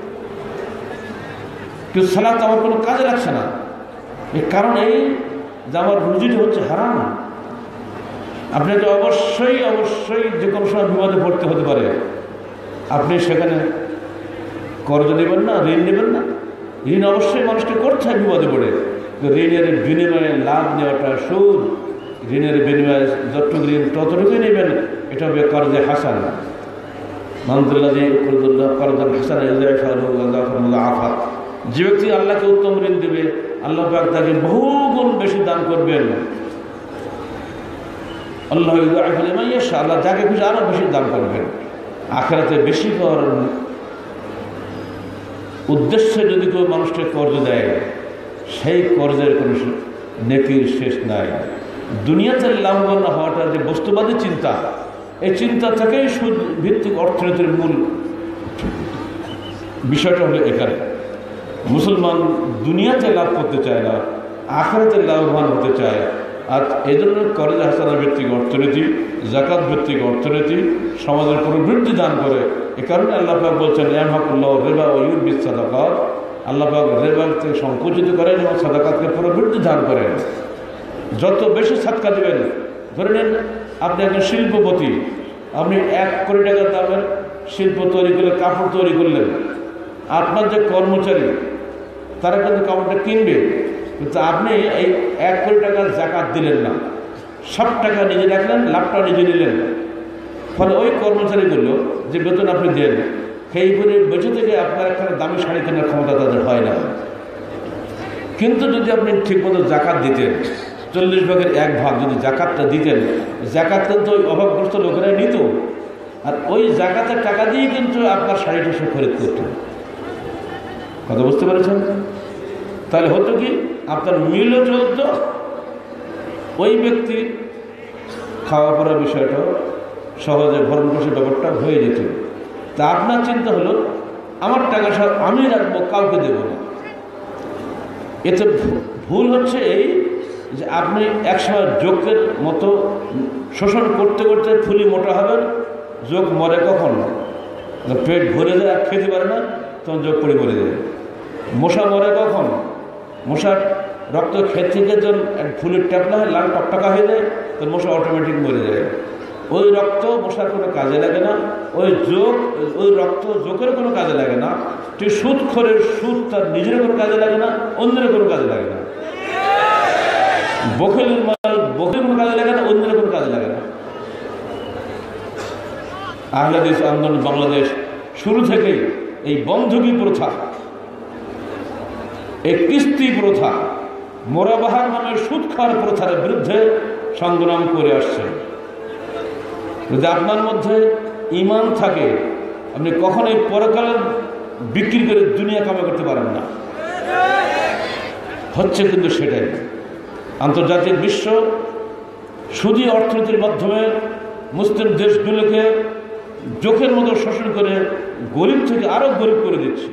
কিন্তু সালাত আমার কোনো কাজে লাগছে না। এর কারণ এই যে আমার রুজিটা হচ্ছে হারাম। আপনাকে অবশ্যই অবশ্যই যে কোনো সময় বিপদে পড়তে হতে পারে, আপনি সেখানে কর্জ নেবেন না, ঋণ নেবেন না। ঋণ অবশ্যই মানুষকে করতে হয় বিপদে পড়ে, ঋণের বিনিময়ে লাভ নেওয়াটা সুদ। ঋণের বিনিময়ে যতটুকু ঋণ ততটুকুই নেবেন, এটা হবে কর্জে হাসান। আফা, যে ব্যক্তি আল্লাহকে উত্তম ঋণ দেবে, আল্লাহ পাক তাকে বহুগুণ বেশি দান করবেন। আল্লাহ আল্লাহ যাকে খুশি আরো বেশি দান করবেন। আখিরাতে বেশি পাওয়ার উদ্দেশ্যে যদি কেউ মানুষকে কর্জ দেয়, সেই কর্জের কোনো নেকির শেষ নাই। দুনিয়াতে লাভবান হওয়াটা যে বস্তুবাদী চিন্তা, এই চিন্তা থেকেই সুদ ভিত্তিক অর্থনীতির মূল বিষয়টা হলো এখানে। মুসলমান দুনিয়াতে লাভ করতে চায় না, আখিরাতে লাভবান হতে চায়। আর এই জন্য কর্জ হাসানা ভিত্তিক অর্থনীতি, জাকাত ভিত্তিক অর্থনীতি সমাজের প্রবৃদ্ধি দান করে। এ কারণে আল্লাহ পাক বলছেন ইয়ামহাকুল্লাহু রিবা ওয়া ইউরবিস সাদাকাত, আল্লাহ পাক রিবা থেকে সংকুচিত করেন এবং সাদাকাতকে প্রবৃদ্ধি দান করেন। যত বেশি সাদকা দেবেন, ধরে নেন আপনি একজন শিল্পপতি, আপনি এক কোটি টাকা দামের শিল্প তৈরি করলে, কাপড় তৈরি করলেন, আপনার যে কর্মচারী তারা কিন্তু কাপড়টা কিনবে, কিন্তু আপনি এই এক কোটি টাকার জাকাত দিলেন না, সব টাকা নিজে রাখলেন, লাভটা নিজে নিলেন। ফলে ওই কর্মচারীগুলো যে বেতন আপনি দেন, সেই করে বেঁচে থেকে আপনার একটা দামি শাড়ি কেনার ক্ষমতা তাদের হয় না। কিন্তু যদি আপনি ঠিকমতো জাকাত দিতেন, চল্লিশ ভাগের এক ভাগ যদি জাকাতটা দিতেন, জাকাত কিন্তু ওই অভাবগ্রস্ত লোকেরাই নিত, আর ওই জাকাতের টাকা দিয়ে কিন্তু আপনার শাড়িটা সে খরিদ করত। কথা বুঝতে পেরেছেন? তাহলে হতো কি, আপনার মিলও চলত, ওই ব্যক্তি খাওয়া পড়ার বিষয়টা সহজে ভরণ পোষণের ব্যাপারটা হয়ে যেত। তা আপনার চিন্তা হলো আমার টাকা সব আমি রাখবো, কাউকে দেব না। এতে ভুল হচ্ছে এই যে আপনি একসময় যোগের মতো শোষণ করতে করতে ফুলি মোটা হবেন, যোগ মরে কখন? পেট ভরে যায় আর খেতে পারে না, তখন যোগ পড়ে মরে যায়। মশা মরে কখন? মশার রক্ত খেতে থেকে যখন এক ফুলের ট্যাপলা হয়, লাল টকটকা হয়ে যায়, তখন মশা অটোমেটিক মরে যায়। ওই রক্ত মশার কোনো কাজে লাগে না, ওই যোগ ওই রক্ত যোগের কোনো কাজে লাগে না। ঠিক সুদখোরের সুদ তার নিজের কোনো কাজে লাগে না, অন্যের কোনো কাজে লাগে না। বখিলের মাল বখিলের কোনো কাজে লাগে না, অন্যের কোনো কাজে লাগে না। আহলে হাদিস আন্দোলন বাংলাদেশ শুরু থেকেই এই বন্ধকি প্রথা, এই কিস্তি প্রথা, মোরাবাহার নামের সুদ খাওয়ার প্রথার বিরুদ্ধে সংগ্রাম করে আসছে। যদি আপনার মধ্যে ঈমান থাকে, আপনি কখনোই পরকাল বিক্রি করে দুনিয়া কামাই করতে পারেন না। হচ্ছে কিন্তু সেটাই। আন্তর্জাতিক বিশ্ব সুদী অর্থনীতির মাধ্যমে মুসলিম দেশগুলোকে জোকের মতো শোষণ করে গরিব থেকে আরো গরিব করে দিচ্ছে।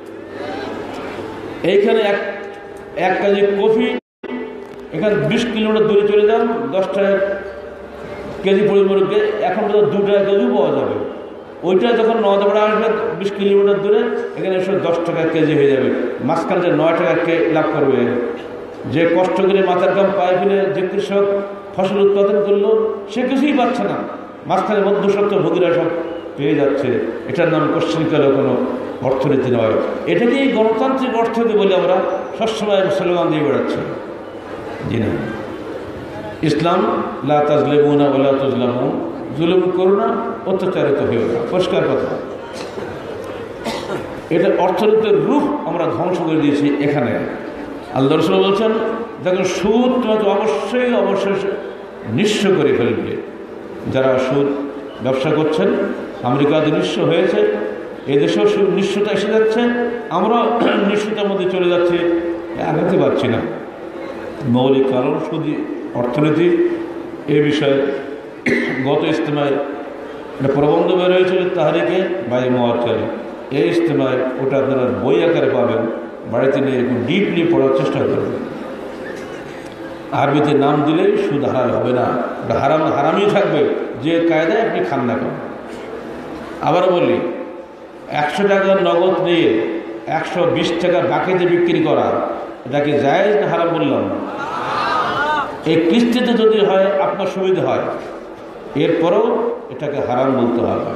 এইখানে এক এক কেজি কফি এখানে বিশ কিলোমিটার দূরে চলে যান, দশ টাকা কেজি পরিমাণ, এখন তো দু টাকা কেজি পাওয়া যাবে। ওইটা যখন নদাপাড়া আসবে বিশ কিলোমিটার দূরে, এখানে এসে দশ টাকা কেজি হয়ে যাবে। মাঝখানে যে নয় টাকা কে লাভ করবে? যে কষ্ট করে মাথার গাম পায়ে ফেলে যে কৃষক ফসল উৎপাদন করলো, সে কিছুই পাচ্ছে না, মাঝখানে মধ্যস্বত্ব ভোগীরা সব পেয়ে যাচ্ছে। এটার নাম কোশ্চিনকালে কোনো অর্থনীতি নয়। এটাকেই গণতান্ত্রিক অর্থনীতি বলে আমরা সবসময় মুসলমান দিয়ে বেড়াচ্ছি। জি না, ইসলাম লা তাজলিমুনা ওয়া লা তুজলামুন, জুলুম করো না, অত্যাচারিত হয়েও না, পরিষ্কার কথা। এটা অর্থনীতির রূপ আমরা ধ্বংস করে দিয়েছি। এখানে আল্লাহ রাসূল বলছেন, দেখো সুদ তোমাকে অবশ্যই অবশ্যই নিঃস্ব করে ফেলবে। যারা সুদ ব্যবসা করছেন, আমেরিকাতে নিঃস্ব হয়েছে, এদেশেও সুদ নিঃস্বতা এসে যাচ্ছে, আমরা নিঃস্বতার মধ্যে চলে যাচ্ছি, আগাতে পারছি না। মৌলিক কারণ সুদী অর্থনীতি। এ বিষয়ে গত ইজতেমায় একটা প্রবন্ধ বের হয়েছিল তাহরিকে বাই মোয়াক্কেল। এই ইজতেমায় ওটা আপনারা বই আকারে পাবেন, বাড়িতে নিয়ে একটু ডিপলি পড়ার চেষ্টা করবেন। আরবিতে নাম দিলেই সুদ হারাম হবে না, ওটা হারাম হারামই থাকবে, যে কায়দায় আপনি খান না কেন। আবার বলি, একশো টাকার নগদ নিয়ে একশো বিশ টাকা বাকিতে বিক্রি করা, এটাকে জায়েজ না হারাম বললাম? এই কিস্তিতে যদি হয় আপনার সুবিধা হয়, এরপরেও এটাকে হারাম বলতে হবে।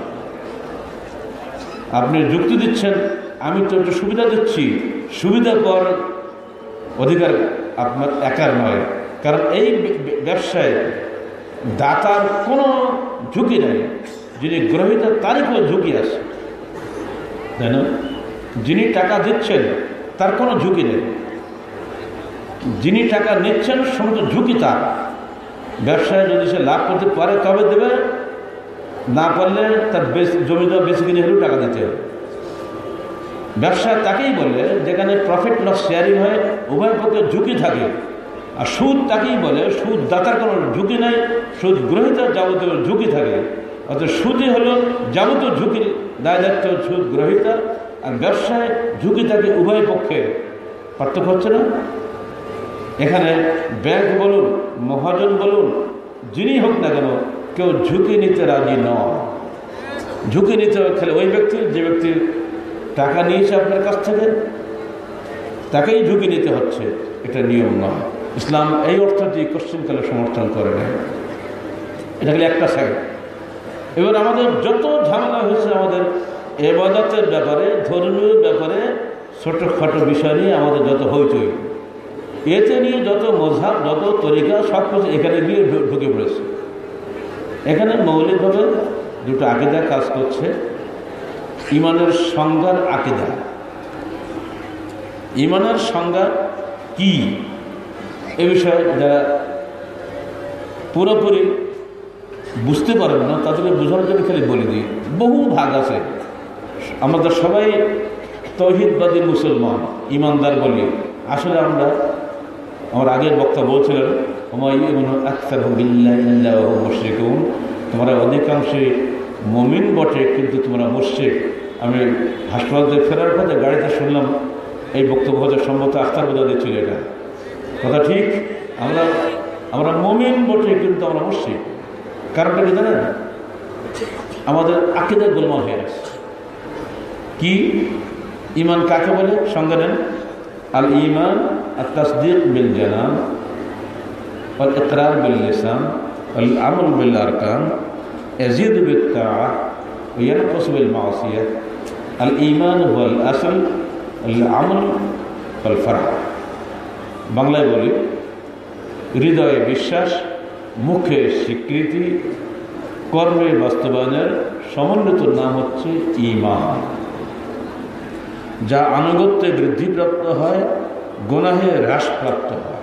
আপনি যুক্তি দিচ্ছেন, আমি তো একটু সুবিধা দিচ্ছি, সুবিধা পর অধিকার আপনার একার নয়। কারণ এই ব্যবসায় দাতার কোনো ঝুঁকি নেই, যিনি গ্রহীতা তারই কোনো ঝুঁকি আছে, তাই না? যিনি টাকা দিচ্ছেন তার কোনো ঝুঁকি নেই, যিনি টাকা নিচ্ছেন সমস্ত ঝুঁকি তার। ব্যবসায় যদি সে লাভ করতে পারে তবে দেবে, না পারলে তার জমি জমা বেশি কিনে হলেও টাকা দিতে হবে। ব্যবসা তাকেই বলে যেখানে প্রফিট লস শেয়ারিং হয়, উভয় পক্ষে ঝুঁকি থাকে। আর সুদ তাকেই বলে সুদ দাতার কোনো ঝুঁকি নেই, সুদ গ্রহীতার যাবতীয় ঝুঁকি থাকে। অর্থাৎ সুদই হলো যাবতীয় ঝুঁকির দায় দায়িত্ব সুদ গ্রহীতার, আর ব্যবসায় ঝুঁকি থাকে উভয় পক্ষে। পার্থক্য হচ্ছে না? এখানে ব্যাংক বলুন, মহাজন বলুন, যিনি হোক না কেন, কেউ ঝুঁকি নিতে রাজি নয়। ঝুঁকি নিতে খেলে ওই ব্যক্তি, যে ব্যক্তির টাকা নিয়েছে আপনার কাছ থেকে, তাকেই ঝুঁকি নিতে হচ্ছে, এটা নিয়ম নয়। ইসলাম এই অর্থটি কোশ্চিনকালে সমর্থন করে না। এটা খালি একটা সাইড। এবার আমাদের যত ঝামেলা হয়েছে আমাদের ইবাদতের ব্যাপারে, ধর্মীয় ব্যাপারে, ছোটোখাটো বিষয় নিয়ে আমাদের যত হইচই, এতে নিয়ে যত মজহাব, যত তরিকা, সব কিছু এখানে গিয়ে ঢুকে পড়েছে। এখানে মৌলিকভাবে দুটো আকীদা কাজ করছে। ইমানের সংজ্ঞার আকীদা, ইমানের সংজ্ঞা কি এ বিষয়ে যারা পুরোপুরি বুঝতে পারেন না তাদেরকে বোঝানোর জন্য খালি বলে দিই, বহু ভাগ আছে। আমাদের সবাই তৌহিদবাদী মুসলমান, ইমানদার বলি। আসলে আমরা, আমার আগের বক্তা বলছিলেন, মুশরিকুন, তোমরা অধিকাংশই মুমিন বটে কিন্তু তোমরা মুশরিক। আমি হাসপাতাল থেকে ফেরার পথে গাড়িতে শুনলাম এই বক্তব্য হচ্ছে সম্ভবত আখতার বোঝা দিচ্ছিল। এটা কথা ঠিক। আমরা আমরা মুমিন বটে কিন্তু আমরা মুশরিক। কারণটা কি জানেন? আমাদের আকীদা গোলমাল হয়ে গেছে। কি ইমান কাকে বলে? সংজ্ঞা নেন। আল ইমান আত-তাসদীক বিল জানান ওয়াল ইকরার বিল লিসান ওয়াল আমল বিল আরকান ইয়াজিদু বিত তাআহ ওয়া ইয়ানকুসু বিল মাসিয়াহ। আল ঈমান ওয়াল আসল আল আমল ওয়াল ফারহ। বাংলায় বলি, হৃদয়ে বিশ্বাস, মুখে স্বীকৃতি, কর্মে বাস্তবায়নের সমন্বিত নাম হচ্ছে ঈমান, যা আনুগত্যে বৃদ্ধিপ্রাপ্ত হয়, গুনাহে হ্রাসপ্রাপ্ত হয়।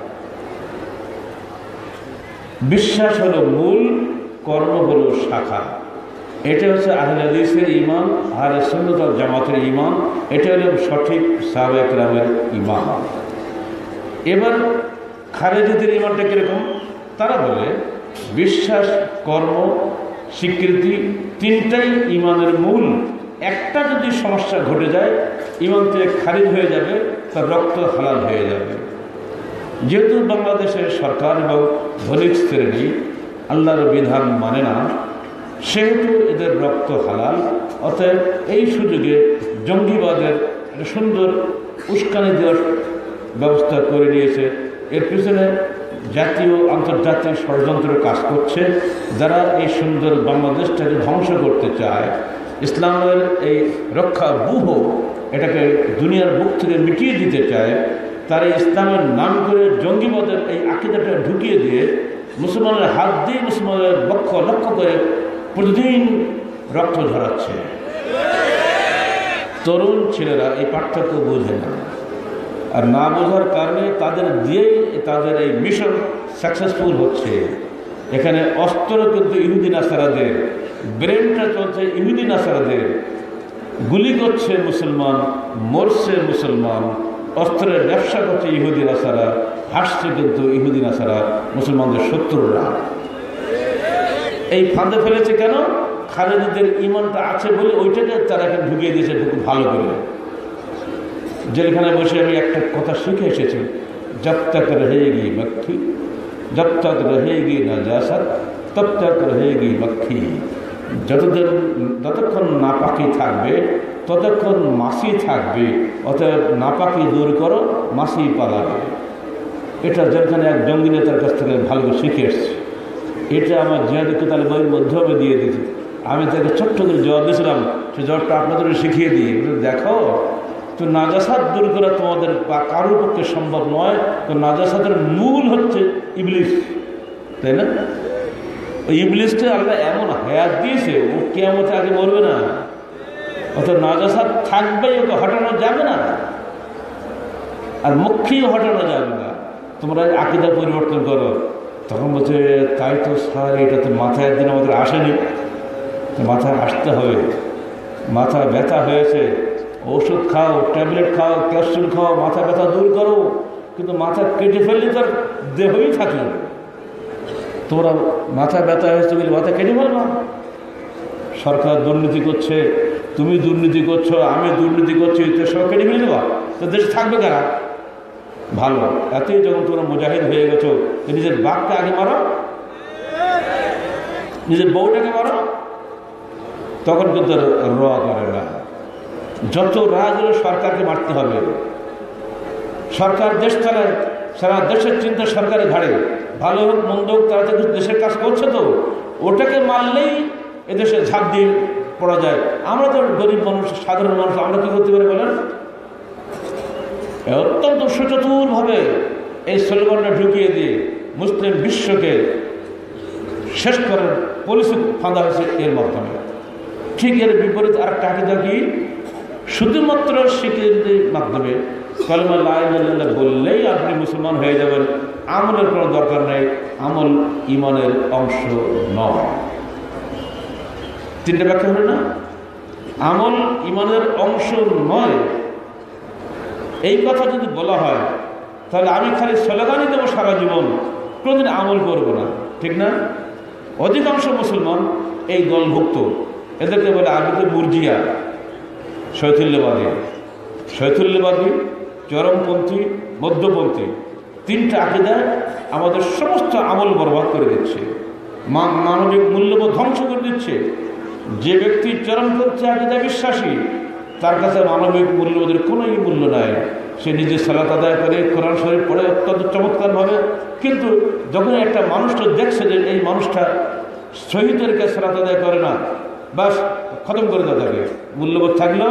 বিশ্বাস হলো মূল, কর্ম হলো শাখা। এটা হচ্ছে আহলে হাদিসের ঈমান, আহলে সুন্নাত ওয়াল জামাতের ঈমান। এটা হলো সঠিক সাহাবায়ে কেরামের ঈমান। এবার খারেজিদের ঈমানটা কীরকম? তারা বলে বিশ্বাস, কর্ম, স্বীকৃতি তিনটাই ঈমানের মূল। একটা যদি সমস্যা ঘটে যায়, ঈমান থেকে খারিজ হয়ে যাবে, তার রক্ত হালাল হয়ে যাবে। যেহেতু বাংলাদেশের সরকার এবং ধনিক শ্রেণী আল্লাহর বিধান মানে না, সেহেতু এদের রক্ত হালাল। অতএব এই সুযোগে জঙ্গিবাদের একটা সুন্দর উস্কানি দেওয়ার ব্যবস্থা করে নিয়েছে। এর পিছনে জাতীয় আন্তর্জাতিক ষড়যন্ত্র কাজ করছে, যারা এই সুন্দর বাংলাদেশটাকে ধ্বংস করতে চায়। ইসলামের এই রক্ষা ব্যূহ এটাকে দুনিয়ার বুক থেকে মিটিয়ে দিতে চায়। তারা ইসলামের নাম করে জঙ্গিবাদের এই আকীদাটা ঢুকিয়ে দিয়ে মুসলমানের হাত দিয়ে মুসলমানের লক্ষ্য লক্ষ্য করে প্রতিদিন রক্ত ঝরাচ্ছে। তরুণ ছেলেরা এই পার্থক্য বোঝে না, আর না বোঝার কারণে তাদের দিয়েই তাদের এই মিশন সাকসেসফুল হচ্ছে। এখানে অস্ত্র কিন্তু ইহুদি নাসারাদের, ব্রেনটা চলছে ইহুদি নাসারাদের। গুলি করছে মুসলমান, মরছে মুসলমান, অস্ত্রের ব্যবসা করছে ইহুদি নাসারা, হাসছে কিন্তু ইহুদি নাসারা, মুসলমানদের শত্রুরা। এই ফাঁদে ফেলেছে কেন? খারেজিদের ঈমানটা আছে বলে ওইটাকে তারা এখানে ঢুকিয়ে দিয়েছে খুব ভালো করে। জেলখানায় বসে আমি একটা কথা শিখে এসেছি, জব তক রহেগি মক্খি, জব তক রহেগি নাজাসাত তব তক রহেগি মক্খি। যতদিন যতক্ষণ নাপাকি থাকবে ততক্ষণ মাছি থাকবে। অতএব নাপাকি দূর করো, মাছি পালাবে। এটা যেখানে এক জঙ্গি নেতার কাছ থেকে ভালো করে শিখে এসছি। এটা আমার জিহাদি কিতাব বইয়ের মাধ্যমে দিয়ে দিয়েছি। আমি তাকে ছোট্ট করে জবাব দিয়েছিলাম, সে জবাবটা আপনাদের শিখিয়ে দিই। দেখো, তো নাজাসাত দূর করা তোমাদের বা কারোর পক্ষে সম্ভব নয়। তো নাজাসাতের মূল হচ্ছে ইবলিস, তাই না? ওই ইবলিসকে আল্লাহ এমন হায়াত দিয়েছে, ও কিয়ামতে আগে মরবে না। অর্থাৎ নাজাসাত থাকবেই, ওকে হটানো যাবে না, আর মুখ্যই হটানো যাবে না। তোমরা আকীদা পরিবর্তন করো। তখন বলছে, তাই তো স্যার, এটা তো মাথায় একদিন আমাদের আসেনি, তো মাথায় আসতে হবে। মাথা ব্যথা হয়েছে, ওষুধ খাও, ট্যাবলেট খাও, ক্যাপসুল খাও, মাথা ব্যথা দূর করো। কিন্তু মাথা কেটে ফেললে তার দেহই থাকে। তোমরা মাথা ব্যথা হয়েছে বলে মাথা কেটে ফেলবা? সরকার দুর্নীতি করছে, তুমি দুর্নীতি করছো, আমি দুর্নীতি করছি, তো সব কেটে ফেলে দেবা? তো দেশে থাকবে কারা? ভালো। এতই যখন তোমরা মুজাহিদ হয়ে গেছো, তো নিজের বাপকে আগে মারো, নিজের বউটাকে মারো, তখন কিন্তু র করে না। যত রাগ হলে সরকারকে মারতে হবে। সরকার দেশ চালায়, সারা দেশের চিন্তা সরকারের ঘাড়ে, ভালো হোক মন্দ হোক তারা তো দেশের কাজ করছে, তো ওটাকে মারলেই এদেশে ঝাঁপ দিয়ে পড়া যায়। আমরা তো গরিব মানুষ, সাধারণ মানুষ, আমরা কি করতে পারি বলেন? অত্যন্ত সুচতুরভাবে এই স্লোগানটা ঢুকিয়ে দিয়ে মুসলিম বিশ্বকে শেষ করার পলিসি ফাঁদা হয়েছে এর মাধ্যমে। ঠিক এর বিপরীত আর একটা আকিদা কি, শুধুমাত্র স্বীকৃতির মাধ্যমে কালেমা লা ইলাহা ইল্লাল্লাহ বললেই আপনি মুসলমান হয়ে যাবেন, আমলের কোনো দরকার নেই, আমল ইমানের অংশ নয়। তিনটা ব্যাখ্যা হলো না? আমল ইমানের অংশ নয়, এই কথা যদি বলা হয় তাহলে আমি খালি স্লোগানই দেবো সারা জীবন, কোনোদিন আমল করবো না, ঠিক না? অধিকাংশ মুসলমান এই দলভুক্ত, এদেরকে বলে আবিদে মুরজিয়া, শৈথুল্যবাদী, শৈথুল্যবাদী, চরমপন্থী, মধ্যপন্থী। তিনটা আকিদা আমাদের সমস্ত আমল বরবাদ করে দিচ্ছে, মানবিক মূল্যবোধ ধ্বংস করে দিচ্ছে। যে ব্যক্তি চরমপন্থী আকিদা বিশ্বাসী, তার কাছে মানবিক মূল্যবোধের কোনোই মূল্য নাই। সে নিজে সালাত আদায় করে, কোরআন শরীফ পড়ে অত্যন্ত চমৎকারভাবে, কিন্তু যখন একটা মানুষটা দেখছে যে এই মানুষটা সহি তরিকায় সালাত আদায় করে না, বাস খতম করে দেওয়া থাকে, মূল্যবোধ থাকলেও।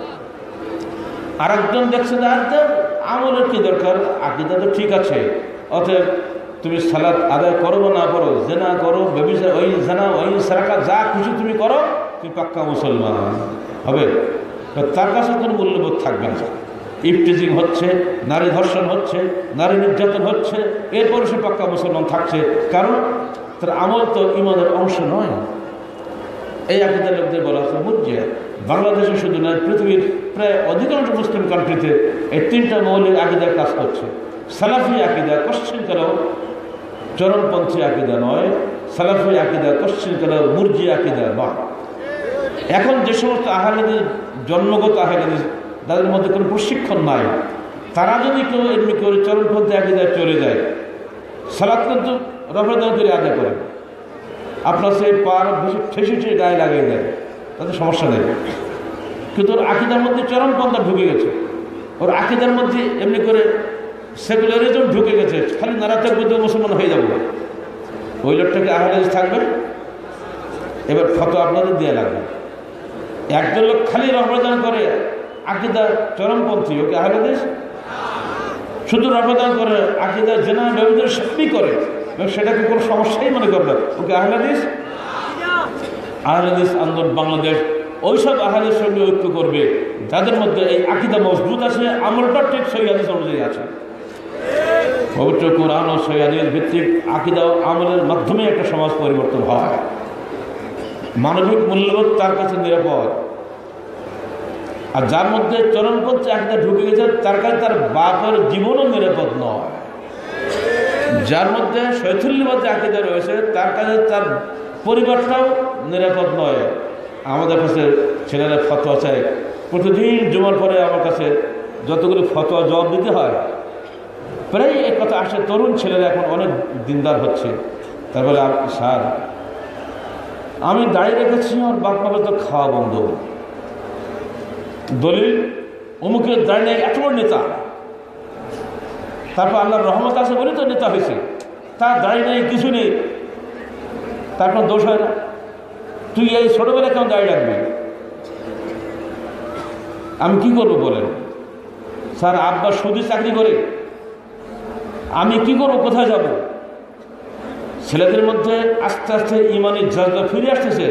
আর একজন দেখছে যে আর আমলের কি দরকার, আকিদা তো ঠিক আছে, অতএব তুমি সালাত আদায় করো বা না করো, জেনা করো, ব্যভিচার, ওই জেনা ওই সারাকা যা খুশি তুমি করো, তুমি পাক্কা মুসলমান হবে। তার কাছে কোনো মূল্যবোধ থাকবে না। ইফটিজিং হচ্ছে, নারী ধর্ষণ হচ্ছে, নারী নির্যাতন হচ্ছে, এরপরে সে পাক্কা মুসলমান থাকছে, কারণ তার আমল তো ইমানের অংশ নয়। এই আকিদার লোকদের বলা হচ্ছে মুরজিয়া। বাংলাদেশে শুধু নয়, পৃথিবীর প্রায় অধিকাংশ মুসলিম কান্ট্রিতে এই তিনটা মৌলিক আকিদার কাজ করছে। সালাফি আকিদা কোশ্চিন কালো চরমপন্থী আকিদা নয়, সালাফি আকিদা কোশ্চিন কালো মুরজিয়া আকিদা নয়। এখন যে সমস্ত আহলেদের জন্মগত আহলেদের, তাদের মধ্যে কোনো প্রশিক্ষণ নাই, তারা যদি কেউ এমনি করে চরমপন্থী আকিদায় চলে যায়, সালাত কিন্তু রফাদান করে আদায় করে, আপনার সেই পার ঠেসে ঠেসে গায়ে লাগিয়ে দেয়, তাতে সমস্যা নেই। কিন্তু ওর আকিদার মধ্যে চরমপন্থা ঢুকে গেছে, ওর আকিদার মধ্যে এমনি করে সেকুলারিজম ঢুকে গেছে, খালি নারাতের মধ্যে মুসলমান হয়ে যাবো, ওই লোকটাকে আহলে হাদিস থাকবে। এবার ফতোয়া আপনাদের দেওয়া লাগবে। একজন লোক খালি রফাদান করে, আকিদা চরমপন্থী, ওকে আহলে হাদিস? শুধু রফাদান করে, আকিদা জেনা ব্যবহার সবই করে, সেটাকে কোনো সমস্যাই মনে করবে, ওকে আহলে হাদিস? আহলে হাদিস আন্দোলন বাংলাদেশ ওইসব আহলের সঙ্গে ঐক্য করবে যাদের মধ্যে এই আকিদা মজবুত আছে, আমলটা ঠিক সহি হাদিস অনুযায়ী আছে। পবিত্র কোরআন ও সহি হাদিস ভিত্তিক আকিদা ও আমলের মাধ্যমে একটা সমাজ পরিবর্তন হয়। মানবিক মূল্যবোধ তার কাছে নিরাপদ। আর যার মধ্যে চরমপন্থী আকিদা ঢুকে গেছে, তার কাছে তার বাপের জীবনও নিরাপদ নয়। যার মধ্যে শৈথুল্যবাদী আকিদা রয়েছে, তার কাছে তার পরিবারটাও নিরাপদ নয়। আমাদের কাছে ছেলেরা ফতোয়া চায়, প্রতিদিন জুমার পরে আমার কাছে যতগুলো ফতোয়া জবাব দিতে হয়, প্রায় এক কথা আসে, তরুণ ছেলেরা এখন অনেক দিনদার হচ্ছে। তারপরে স্যার আমি দাঁড়িয়ে রেখেছি, আমার বাপ মাপের তো খাওয়া বন্ধ, দলিল অমুকের দাঁড়িয়ে এত বড় নেতা, তারপর আল্লাহর রহমত আছে বলে তো নেতা হয়েছে, তার দাঁড়িয়ে নেই, কিছু নেই, তার কোনো দোষ হয় না। তুই এই ছোটবেলায় কেমন দাঁড়িয়ে রাখবি? আমি কি করবো বলেন? স্যার আব্বা সুদি চাকরি করে, আমি কি করবো, কোথায় যাব? ছেলেদের মধ্যে আস্তে আস্তে ইমানের জজবা ফিরে আসতেছে।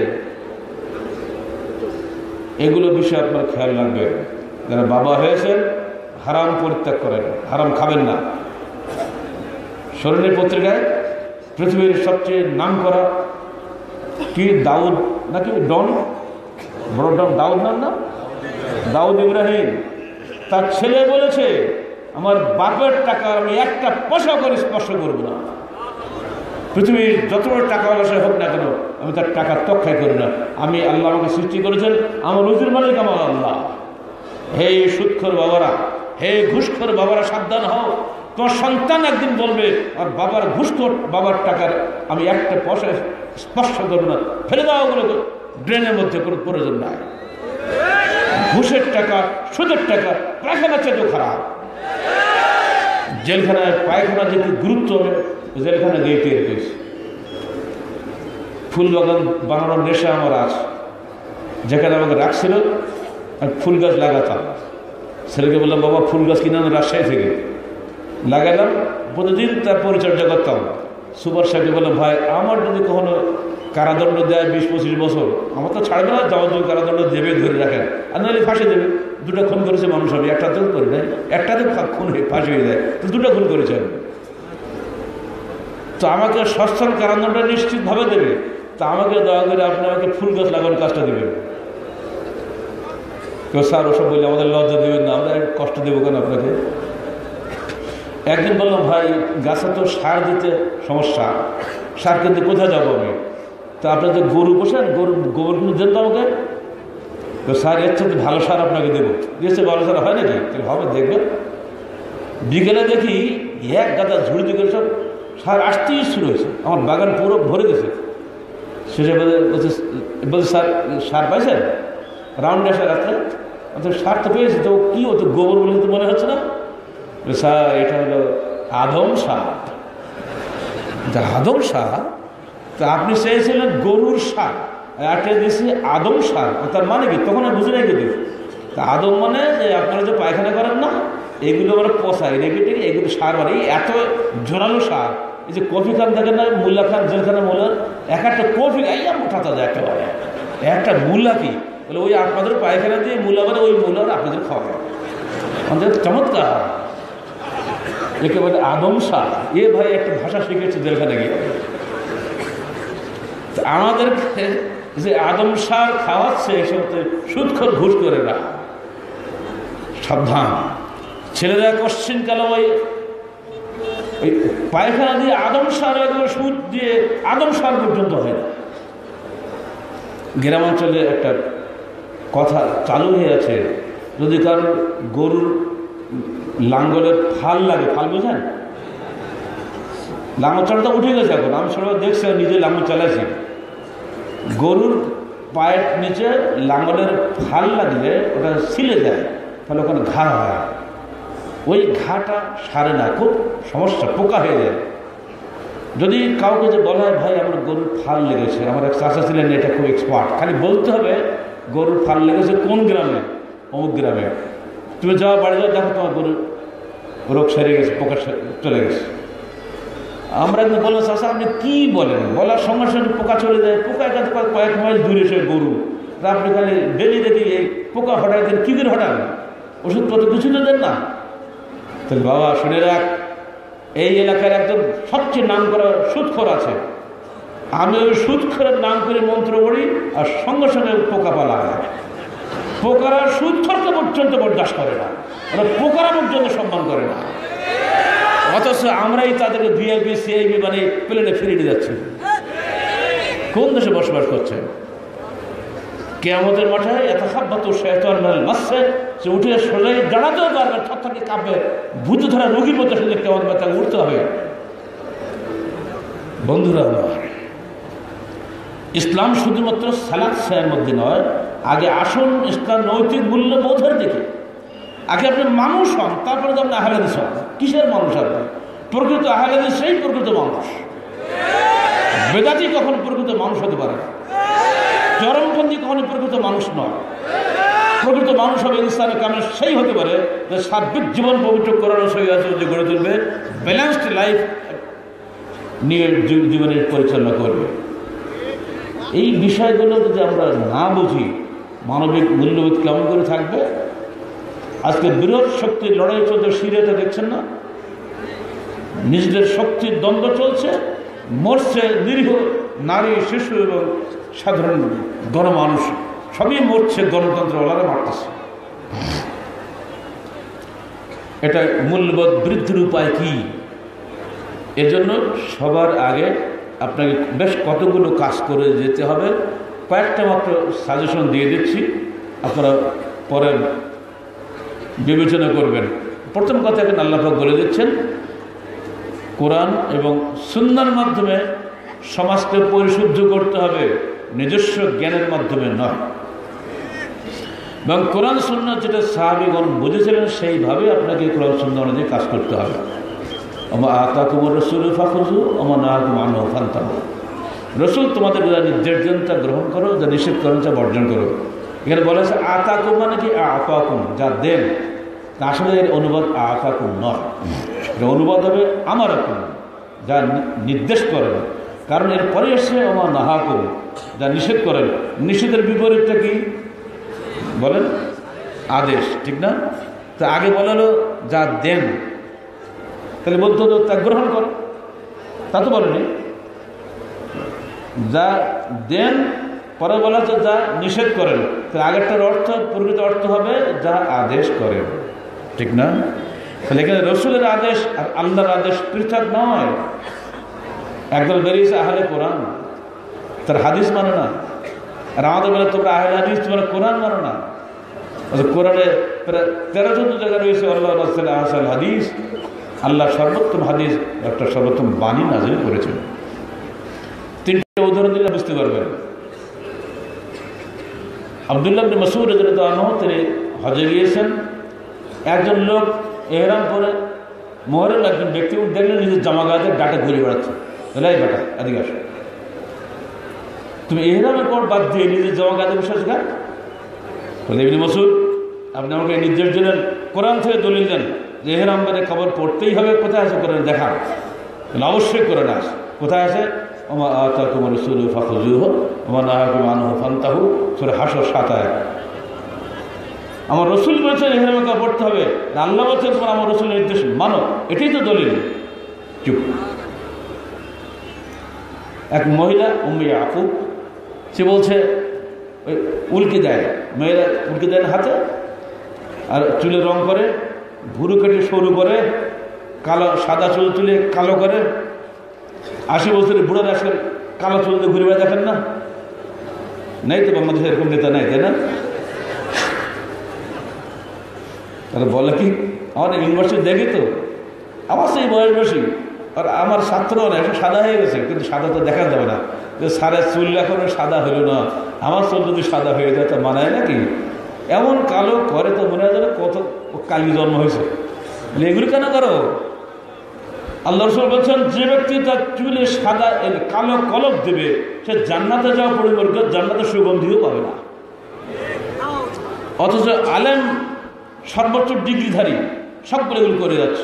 এগুলো বিষয়ে আপনার খেয়াল রাখবে। যারা বাবা হয়েছেন, হারাম পরিত্যাগ করেন, হারাম খাবেন না। শরীরের পত্রিকায় পৃথিবীর সবচেয়ে নাম করা কি দাউদ নাকি ডন, বড় ডন দাউদ নাম না, দাউদ ইব্রাহিম, তার ছেলে বলেছে আমার বাপের টাকা আমি একটা পয়সা করে স্পর্শ করবো না, পৃথিবীর যত বড় টাকাওয়ালা সে হোক না কেন, আমি তার টাকার তক্ষাই করি না। আমি আল্লাহ আমাকে সৃষ্টি করেছেন, আমার রুজির মালিক আমার আল্লাহ। হে সুদখোর বাবারা, হে ঘুষখোর বাবারা, সাবধান হও। তোমার সন্তান একদিন বলবে আর বাবার ঘুষখোর বাবার টাকার আমি একটা পয়সা স্পর্শ করবো না, ফেলে দাও ওগুলো ড্রেনের মধ্যে, কোনো প্রয়োজন নাই। ঘুষের টাকা, সুদের টাকা, পায়খানা চেয়েও খারাপ। জেলখানায় পায়খানা যে কি গুরুত্ব হবে জেলখানা গিয়ে টের পেয়েছি। ফুল বাগান বানানোর নেশা আমার আছে, যেখানে আমাকে রাখছিল আমি ফুল গাছ লাগাতাম। ছেলেকে বললাম বাবা ফুল গাছ কিনে আনো রাজশাহী থেকে, লাগালাম, প্রতিদিন তার পরিচর্যা করতাম। সুপার সাহেবকে বললাম ভাই আমার যদি কখনো কারাদণ্ড দেয় বিশ পঁচিশ বছর, আমার তো ছাড়বে না, যাওয়ার কারাদণ্ড দেবে ধরে রাখেন, আর নাহলে ফাঁসি দেবে। দুটো খুন করেছে মানুষ, আমি একটাতেও করি নাই, একটাতে খুন হয়ে ফাঁসি হয়ে যায়, তো দুটো খুন করেছে আমি। তো আমাকে সস্তার কারাদণ্ড নিশ্চিতভাবে দেবে, তা আমাকে দয়া করে আপনি আমাকে ফুল গাছ লাগানোর কাজটা দেবেন। কেউ স্যার ওসব বললে আমাদের লজ্জা দেবেন না, আমরা কষ্ট দেবো কেন আপনাকে। একদিন বললাম ভাই গাছে তো সার দিতে সমস্যা, সার কিনতে কোথায় যাবো আমি, তা আপনার যে গরু বসেন গরু গোবর কিন্তু দেন তো আমাকে। তো স্যার এর সাথে ভালো সার আপনাকে দেবো। দিয়েছে ভালো সার হয় নাকি? তাহলে হবে, দেখবেন। বিকেলে দেখি এক গাদা ঝুড়ি দিকে সব সার আসতেই শুরু হয়েছে, আমার বাগান পুরো ভরে গেছে। শেষে বলছে বলছে স্যার সার পাইছেন? রাউন্ডে আসা রাত্রে সার তো পেয়েছি, তো কী হতো গোবর বলে তো মনে হচ্ছে না। স্যার এটা হলো আদম সার। আদম সার? তা আপনি চেয়েছিলেন গরুর সার, একটা দিয়েছি আদম সার, তার মানে কি? তখন আর বুঝে নাই কিন্তু তা আদম মানে যে আপনারা যে পায়খানা করেন না, এগুলো মানে পচাই নেগেটিভ, এগুলো সার মানে এত জোরালো সার। এই যে কফি খান দেখেন না, মুল্লা খান জেলখানা মোল্লার এক একটা কফি আইয়া মোটাতে যায় একেবারে, একটা মুল্লা কি বলে ওই আপনাদের পায়খানা দিয়ে মুলা মানে ওই মুলার আপনাদের খাওয়া হয়, আমাদের চমৎকার একেবারে আদম সার। এ ভাই একটা ভাষা শিখেছে জেলখানে গিয়ে। আমাদেরকে যে আদম সার খাওয়াচ্ছে এসব সুদখোর ঘুষ করে না, সাবধান। ছেলেরা কোশ্চিন কালে ওই ওই পায়খানা দিয়ে আদম সার, এগুলো সুদ দিয়ে আদম সার পর্যন্ত হয় না। গ্রামাঞ্চলে একটা কথা চালু হয়ে আছে, যদি কারোর গরুর লাঙ্গলের ফাল লাগে, ফাল বোঝেন? লাঙ্গল চালাটা উঠে গেছে এখন, আমি সবাই দেখছি, নিজে লাঙ্গল চালাইছি। গরুর পায়ের নিচে লাঙ্গলের ফাল লাগলে ওটা ছিলে যায়, তাহলে ওখানে ঘা হয়, ওই ঘাটা সারে না, খুব সমস্যা, পোকা হয়ে যায়। যদি কাউকে যে বলা হয় ভাই আমার গরুর ফাল লেগেছে, আমার এক চাষা ছিলেন এটা খুব এক্সপার্ট, খালি বলতে হবে গরুর ফাল লেগেছে কোন গ্রামে, অমুক গ্রামে। তুমি যাওয়া বাড়ি যাও, দেখো তোমার গরুর রোগ সেরে গেছে, পোকা চলে গেছে। আমরা কিন্তু বললাম চাষা আপনি কী বলেন, বলার সঙ্গে সঙ্গে পোকা চলে যায়, পোকা এখান কয়েক মাইল দূরে সে গরু, আপনি খালি ডেলি ডেলি এই পোকা হটাই দেন, কী করে হটান? ওষুধপত্র কিছু তো দেন না। তাহলে বাবা শুনে রাখ, এই এলাকার একজন সবচেয়ে নাম করা সুদখোর আছে, আমি ওই সুদখোরের নাম করে মন্ত্র পড়ি আর সঙ্গে সঙ্গে পোকা পালা হয়। পোকারা সুদখোরকে পর্যন্ত বরদাস্ত করে না, ওরা পোকারা পর্যন্ত সম্মান করে না, অথচ আমরাই তাদেরকে ভিআইপি সিআইপি মানে প্লেনে ফিরিয়ে দিয়ে যাচ্ছি। কোন দেশে বসবাস করছে? কিয়ামতের মাঠে এত খাব্বাত শয়তান মিনাল মাসে, সে উঠে সোজাই দাঁড়াতেও পারবে, থরথরে কাঁপবে, ভূত ধরা রোগীর মতো শুধু কিয়ামত মাঠে তাকে উঠতে হবে। বন্ধুরা আমার, ইসলাম শুধুমাত্র সালাত সায়ের মধ্যে নয়, আগে আসুন ইসলাম নৈতিক মূল্যবোধের দিকে। আগে আপনি মানুষ হন, তারপরে তো আপনি আহলে হাদিস হন। কিসের মানুষ আপনি? প্রকৃত আহলে হাদিস সেই প্রকৃত মানুষ। বেদাতি কখনো প্রকৃত মানুষ হতে পারে না, চরমপন্থী কখনো প্রকৃত মানুষ নয়। প্রকৃত মানুষ হবে ইনসানে কামেল সেই হতে পারে যে সার্বিক জীবন পবিত্র করার যে গড়ে তুলবে, ব্যালেন্সড লাইফ নিয়ে জীবনের পরিচালনা করবে। এই বিষয়গুলো যদি আমরা না বুঝি, মানবিক মূল্যবোধ কেমন করে থাকবে? আজকে বৃহৎ শক্তির লড়াই চলছে, সিরিয়াতে দেখছেন না, নিজেদের শক্তির দ্বন্দ্ব চলছে, মরছে নিরীহ নারী, শিশু এবং সাধারণ গণমানুষ, সবই মরছে, গণতন্ত্রওয়ালারা মারতেছে। এটা মূল্যবোধ বৃদ্ধির উপায় কি? এজন্য সবার আগে আপনাকে বেশ কতগুলো কাজ করে যেতে হবে। কয়েকটা মাত্র সাজেশন দিয়ে দিচ্ছি, আপনারা পরে বিবেচনা করবেন। প্রথম কথা এখন আল্লাহ পাক বলে দিচ্ছেন, কোরআন এবং সুন্নাহর মাধ্যমে সমাজকে পরিশুদ্ধ করতে হবে, নিজস্ব জ্ঞানের মাধ্যমে নয়। এবং কোরআন সুন্নাহ যেটা সাহাবীগণ বুঝেছিলেন সেইভাবে আপনাকে কোরআন সুন্নাহ অনুযায়ী কাজ করতে হবে। আমা আতাকুম রাসূল ফাখুযু আমা নাহাকুম আনহু ফান্তাহু। রসুল তোমাদের যা নির্দেশ দেন তা গ্রহণ করো, যা নিষেধ করেন তা বর্জন করো। এখানে বলা হয়েছে আতাকুম মানে কি আতাকুম, যা দেন। আসলে এর অনুবাদ আতাকুম নয়, এটা অনুবাদ হবে আমার আকুম, যা নির্দেশ করেন। কারণ এর পরে এসে আমার নাহাকুম, যা নিষেধ করেন। নিষেধের বিপরীতটা কি বলেন? আদেশ, ঠিক না? তো আগে বলা হলো যা দেন, তাহলে বলতে হতো তা গ্রহণ করো, তা তো বলেনি। যা দেন পরে বলা হচ্ছে যা নিষেধ করেন, তাহলে আগেরটার অর্থ প্রকৃত অর্থ হবে যা আদেশ করেন, ঠিক না? তাহলে এখানে রসুলের আদেশ আর আল্লাহর আদেশ পৃথক নয়। একদল বেরিয়েছে আহলে কোরআন, তার হাদিস মানে না। আর আমাদের বেলা তোমরা আহলে হাদিস, তোমরা কোরআন মানো না। কোরআনে প্রায় তেরো চোদ্দ জায়গা রয়েছে আল্লাহ রাসূল আহসান হাদিস, আল্লাহ সর্বোত্তম হাদিস, একটা সর্বোত্তম বাণী নাযিল করেছেন। তিনটা উদাহরণ দিলে বুঝতে পারবেন। আব্দুল্লাহ ইবনে মাসউদ রাদিয়াল্লাহু আনহু তিনি হজে গিয়েছেন। একজন লোক এহরাম পরে মোহরের একজন ব্যক্তি দেখলেন নিজের জামা গায়ে ডাটা ঘুরে বেড়াচ্ছে। এলাই বেটা এদিকে আসো, তুমি এহরামের পর বাদ দিয়ে নিজের জামা গায়ে বসে আছো কেন? বলে ইবনে মাসউদ আপনি আমাকে নির্দেশ দিলেন, কোরআন থেকে দলিল দেন যে এহরাম মানে খবর পড়তেই হবে। কোথায় আছে কোরআন দেখা? অবশ্যই কোরআন আছে। কোথায় আছে? ওমা আতাকুম রাসূলু ফাখুযুহু ওমা নাহাকুম আনহু ফান্তাহু, সূরা হাশর সাত আয়াত। আমার রসুল বলেছেন এহরামের কাপড় পড়তে হবে, আল্লাহ বলছেন তোমার আমার রসুলের নির্দেশ মানো, এটাই তো দলিল। চুপ। এক মহিলা উম্মে ইয়াকুব, সে বলছে ওই উল্কি দেয়, মেয়েরা উল্কি দেয় হাতে, আর চুলে রং করে, ভুরু কেটে সরু করে, কালো সাদা চুল তুলে কালো করে। আশি বছরের বুড়ারা আসলে কালো চুল দিয়ে ঘুরে বেড়া দেখেন না? নেই তো বাংলাদেশে এরকম নেতা নাই, তাই না? তারা বলে কি আমাদের ইউনিভার্সিটি দেখি তো আমার সেই বয়স বেশি, আর আমার ছাত্রও না একটু সাদা হয়ে গেছে, কিন্তু সাদা তো দেখা যাবে না। যে সারের চুল এখনো সাদা হলো না, আমার চুল যদি সাদা হয়ে যায় তা মানায় নাকি? এমন কালো করে তো মনে হয় যেন কত কালি জন্ম হয়েছে। এগুলি কেন করো? আল্লাহ রাসূল বলছেন যে ব্যক্তি তার চুলে সাদা কালো কলপ দেবে সে জান্নাতে যাওয়া পরিবর্তে জান্নাতের সুগন্ধিও পাবে না। অথচ আলেম সর্বোচ্চ ডিগ্রিধারী সবগুলো এগুলো করে যাচ্ছে।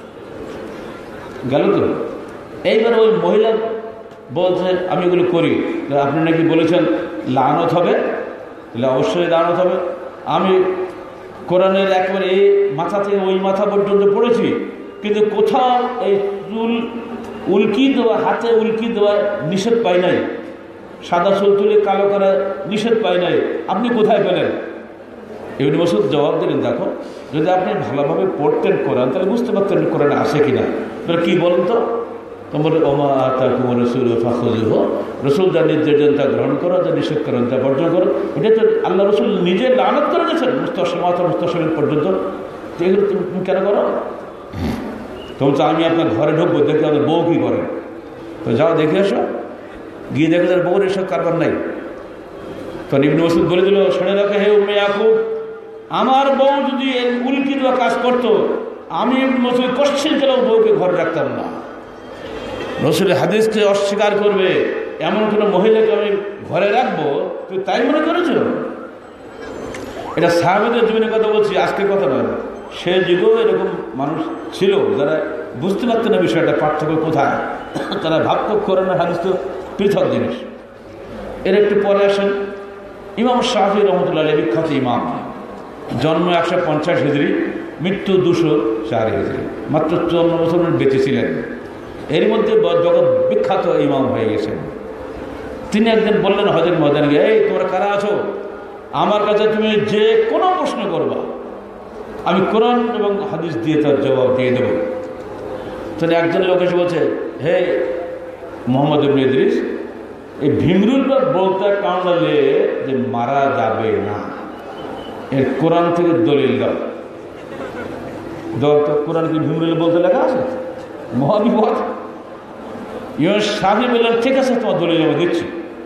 গেল তো? এইবার ওই মহিলা বলছে আমি এগুলো করি, আপনি নাকি বলেছেন লানত হবে, তাহলে অবশ্যই লানত হবে। আমি কোরআনের একেবারে এই মাথা থেকে ওই মাথা পর্যন্ত পড়েছি, কিন্তু কোথাও এই চুল উল্কি দেওয়া, হাতে উল্কি দেওয়া নিষেধ পাই নাই, সাদা চুল তুলে কালো করা নিষেধ পাই নাই। আপনি কোথায় পেলেন? ইবনে মাসউদ জবাব দিলেন, দেখো যদি আপনি ভালোভাবে পড়তেন কোরআন তাহলে বুঝতে পারতেন কোরআনে আসে কিনা। তাহলে কী বলুন তো? তোমার ওমা আতাকুম রাসূলু ফাখুযুহু, রসুল যা নির্দেশ দেন তা গ্রহণ করো, যা নিষেধ করেন তা বর্জন করো। এটা তো আল্লাহ রসুল নিজে লানত করে গেছেন মুস্তাশমাত মুস্তাশমিন পর্যন্ত। এগুলো তুমি কেন করো? তখন তো আমি আপনার ঘরে ঢুকবো, দেখতে আমাদের বউ কী করে, তো যাও দেখে আসো। গিয়ে দেখে তার বউর এসব কারবার নাই। তখন ইবনে মাসউদ বলে দিল, শুনে রাখে হে উম্মে ইয়াকুব, আমার বউ যদি উল্কি দেওয়া কাজ করতো আমি ইবনে মাসউদ কোশ্চিন কেলেও বউকে ঘরে রাখতাম না। রসুলের হাদিসকে অস্বীকার করবে এমন কোনো মহিলাকে আমি ঘরে রাখবো, তুই তাই মনে করেছ? এটা সাহাবীদের জীবনের কথা বলছি, আজকের কথা নয়। সে যুগেও এরকম মানুষ ছিল যারা বুঝতে পারতো না বিষয়টা পার্থক্য কোথায়। তারা ভাবত কোরআন আর হাদিস তো পৃথক জিনিস। এর একটু পরে আসেন ইমাম শাফি রহমতুল্লাহ আলাইহি, বিখ্যাত ইমাম, জন্ম একশো পঞ্চাশ হিজরি, মৃত্যু দুশো চার হিজরি, মাত্র চুয়ান্ন বছর বেঁচে ছিলেন। এর মধ্যে জগৎ বিখ্যাত ইমাম হয়ে গেছেন। তিনি একদিন বললেন হজের ময়দানে গিয়ে, এই তোমরা কারা আছো, আমার কাছে তুমি যে কোনো প্রশ্ন করবা আমি কোরআন এবং হাদিস দিয়ে তার জবাব দিয়ে দেব। তাহলে একজন লোক এসে বলছে, হে মোহাম্মদ ইবনে ইদ্রিস, এই ভিমরুলটা বলতে কামড়ালে যে মারা যাবে না, এর কোরআন থেকে দলিল দাও। তো কোরআন কি ভিমরুল বলতে লেখা আছে? মহাবিপদ। ইমাম শাফি বললেন, ঠিক আছে তোমার দলিল আমি দিচ্ছি।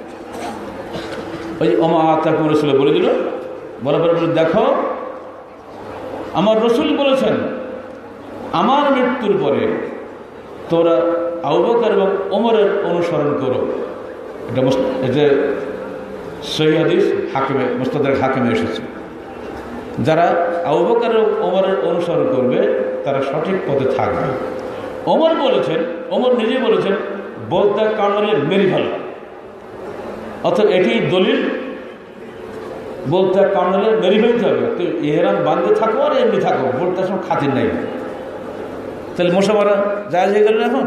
ওই ওমা আতাকুম রাসূল বলে দিল, বরাবর বলে দেখো আমার রসুল বলেছেন আমার মৃত্যুর পরে তোরা আবু বকর এবং ওমরের অনুসরণ করো। এটা এটা সহিহ হাদিস, হাকিমে মুস্তাদরাক হাকিমে এসেছে। যারা আবু বকর এবং ওমরের অনুসরণ করবে তারা সঠিক পথে থাকবে। ওমর বলেছেন, ওমর নিজে বলেছেন, বলতে কামড়ে মেরি ভালো, অর্থাৎ এটি দলিল, বলতে কামড়ে মেরি ফেলতে হবে। তো এহরাম বাঁধতে থাকো আর এমনি থাকো, বলতে সময় খাতির নাই, তাহলে মশা মারা যায় হয়ে গেল। এখন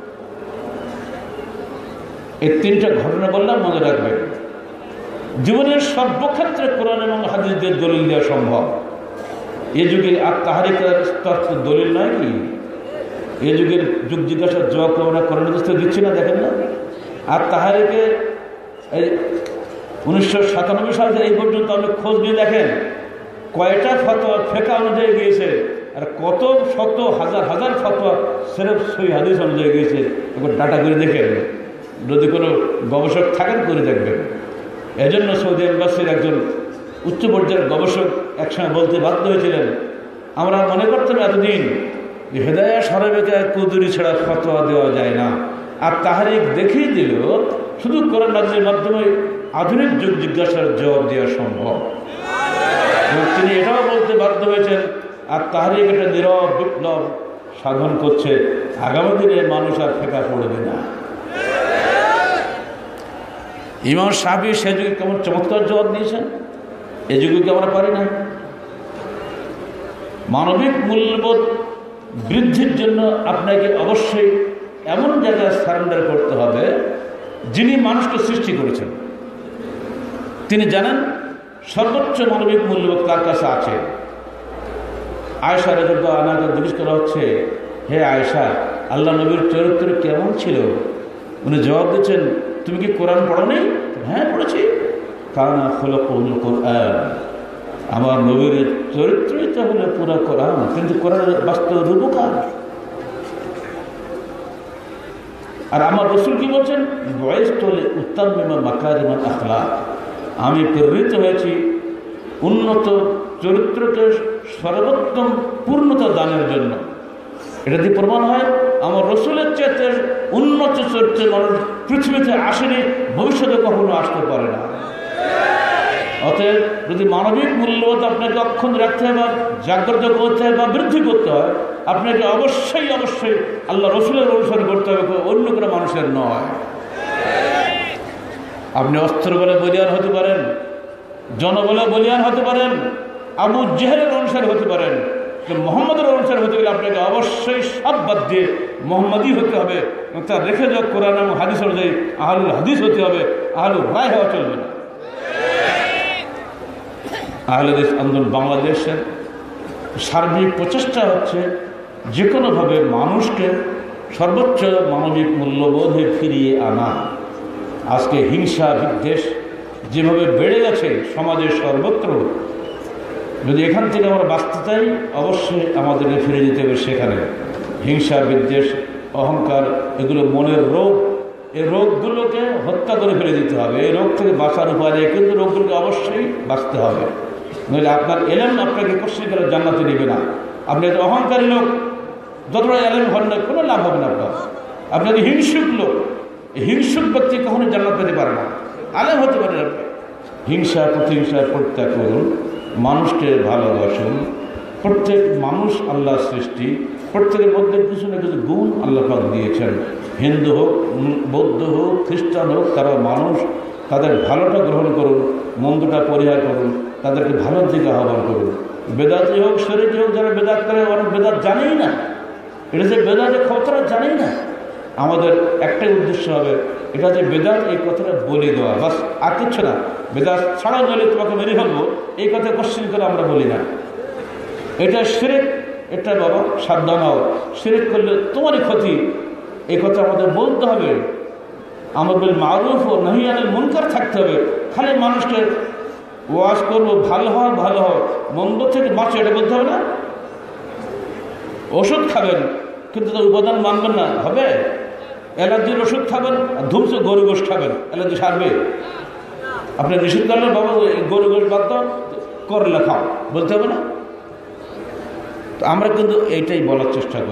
এই তিনটা ঘটনা বললাম, মনে রাখবেন। জীবনের সর্বক্ষেত্রে কোরআন এবং হাদিস দিয়ে দলিল দেওয়া সম্ভব। এ যুগের আর তাহারিকের তত্ত্ব দলিল নয় কি? এ যুগের যুগ জিজ্ঞাসার জবাব আমরা কোরআন হাদিস দিচ্ছি না, দেখেন না। আর তাহারিকে এই উনিশশো সাতানব্বই সাল থেকে এই পর্যন্ত আপনি খোঁজ নিয়ে দেখেন কয়টা ফতোয়া ফেকা অনুযায়ী গিয়েছে আর কত শত হাজার হাজার ফতোয়া সেরেফ সই হাদিস অনুযায়ী গিয়েছে। একবার ডাটা করে দেখেন, যদি কোনো গবেষক থাকেন করে দেখবেন। এজন্য সৌদি এম্বাসির একজন উচ্চ পর্যায়ের গবেষক একসময় বলতে বাধ্য হয়েছিলেন, আমরা মনে করতাম এতদিন যে হেদায়া সরাবেকে কুদুরি ছাড়া ফতোয়া দেওয়া যায় না, আর তাহারিক দেখিয়ে দিল শুধু কোরআন হাদিসের মাধ্যমে আধুনিক যুগ জিজ্ঞাসার জবাব দেওয়া সম্ভব। এবং তিনি এটাও বলতে বাধ্য হয়েছেন, আর তাহারিক একটা নীরব বিপ্লব সাধন করছে, আগামী দিনে মানুষ আর ফেঁকা পড়বে না। ইমাম শাফি সে যুগে কেমন চমৎকার জবাব দিয়েছেন, এ যুগে কি আমরা পারি না? মানবিক মূল্যবোধ বৃদ্ধির জন্য আপনাকে অবশ্যই এমন জায়গায় সারেন্ডার করতে হবে যিনি মানুষকে সৃষ্টি করেছেন। তিনি জানেন সর্বোচ্চ মানবিক মূল্যবোধ কার কাছে আছে। আয়েশা রাদিয়াল্লাহু আনহাকে জিজ্ঞেস করা হচ্ছে, হে আয়েশা, আল্লাহ নবীর চরিত্র কেমন ছিল? উনি জবাব দিচ্ছেন, তুমি কি কোরআন পড়ো নি? হ্যাঁ পড়েছি। কানা খুলুকুল কোরআন, আমার নবীর চরিত্রই তো হলো পুরো কোরআন, কিন্তু কোরআনের বাস্তব রূপকার। আর আমার রসুল কি বলছেন, বয়স তোলে উত্তামিমা মাকারিমাল আখলাক, আমি প্রেরিত হয়েছি উন্নত চরিত্রকে সর্বোত্তম পূর্ণতা দানের জন্য। এটা দিয়ে প্রমাণ হয় আমার রসুলের চেয়ে উন্নত চরিত্রের মানুষ পৃথিবীতে আসেনি, ভবিষ্যতে কখনো আসতে পারে না। অতএব যদি মানবিক মূল্যবোধ আপনাকে অক্ষুণ্ণ রাখতে হয় বা জাগ্রত করতে হয় বা বৃদ্ধি করতে হয়, আপনাকে অবশ্যই অবশ্যই আল্লাহ রসুলের অনুসরণ করতে হবে, অন্য কোনো মানুষের নয়। আপনি অস্ত্র বলে বলিয়ান হতে পারেন, জনবলে বলিয়ান হতে পারেন, আবু জেহেলের অনুসারী হতে পারেন, মোহাম্মদের অনুসারী হতে গেলে আপনাকে অবশ্যই সব বাদ দিয়ে মোহাম্মদী হতে হবে। তার রেখে যাওয়া কোরআন এবং হাদিস অনুযায়ী আহলুল হাদিস হতে হবে, আহলুল রায় হওয়া চলবে না। আহলে হাদিস আন্দোলন বাংলাদেশের সার্বিক প্রচেষ্টা হচ্ছে যে কোনোভাবে মানুষকে সর্বোচ্চ মানবিক মূল্যবোধে ফিরিয়ে আনা। আজকে হিংসা বিদ্বেষ যেভাবে বেড়ে গেছে সমাজের সর্বত্র, যদি এখান থেকে আমরা বাঁচতে চাই অবশ্যই আমাদেরকে ফিরে যেতে হবে সেখানে। হিংসা বিদ্বেষ অহংকার এগুলো মনের রোগ, এই রোগগুলোকে হত্যা করে ফেলে দিতে হবে। এই রোগ থেকে বাঁচার উপায় নেই, কিন্তু রোগগুলোকে অবশ্যই বাঁচতে হবে, নইলে আপনার এলেম আপনাকে কোশ্চিন করে জান্নাতে নেবে না। আপনি একটা অহংকারী লোক, যতটা এলেম হন না কোনো লাভ হবে না আপনার। আপনি যদি হিংসুক লোক, এই হিংসুক ব্যক্তি কখনো জান্নাত পেতে পারে না, আলেম হতে পারে না। হিংসা প্রতিহিংসা পরিত্যাগ করুন, মানুষকে ভালোবাসুন। প্রত্যেক মানুষ আল্লাহ সৃষ্টি, প্রত্যেকের মধ্যে কিছু না কিছু গুণ আল্লাহ পাক দিয়েছেন। হিন্দু হোক, বৌদ্ধ হোক, খ্রিস্টান হোক, তারা মানুষ। তাদের ভালোটা গ্রহণ করুন, মন্দটা পরিহার করুন, তাদেরকে ভালোর দিকে আহ্বান করুন। বেদাতি হোক, শরীরী হোক, যারা বেদাত করে অনেক বেদাত জানেই না, এটা যে বেদাতের খবরটা জানেই না। আমাদের একটাই উদ্দেশ্য হবে, এটা যে বেদাত এই কথাটা বলে দেওয়া, বাস আর কিচ্ছু না। বেদাত ছাড়া গেলে তোমাকে মেরে ফেলবো এই কথা কোশ্চিন করে আমরা বলি না। এটা শিরক, এটা বাবা সাবধান হও, শিরক করলে তোমারই ক্ষতি, এই কথা আমাদের বলতে হবে। আমাদের মারুফ ও নাহি আনিল মুনকার থাকতে হবে। খালি মানুষকে ওয়াজ করবো ভালো হও ভালো হও, মন্দ থেকে বাঁচো এটা বলতে হবে না। ওষুধ খাবেন কিন্তু তার উপাদান মানবেন না, হবে? অ্যালার্জির ওষুধ খাবেন আর ধূমসে গরু গোশ খাবেন, অ্যালার্জি সারবে? আপনি নিষেধ করলেন বাবা গরু গোশ বাদ দাও, করলে খাও, বলতে হবে না? তো আমরা কিন্তু এইটাই বলার চেষ্টা করি।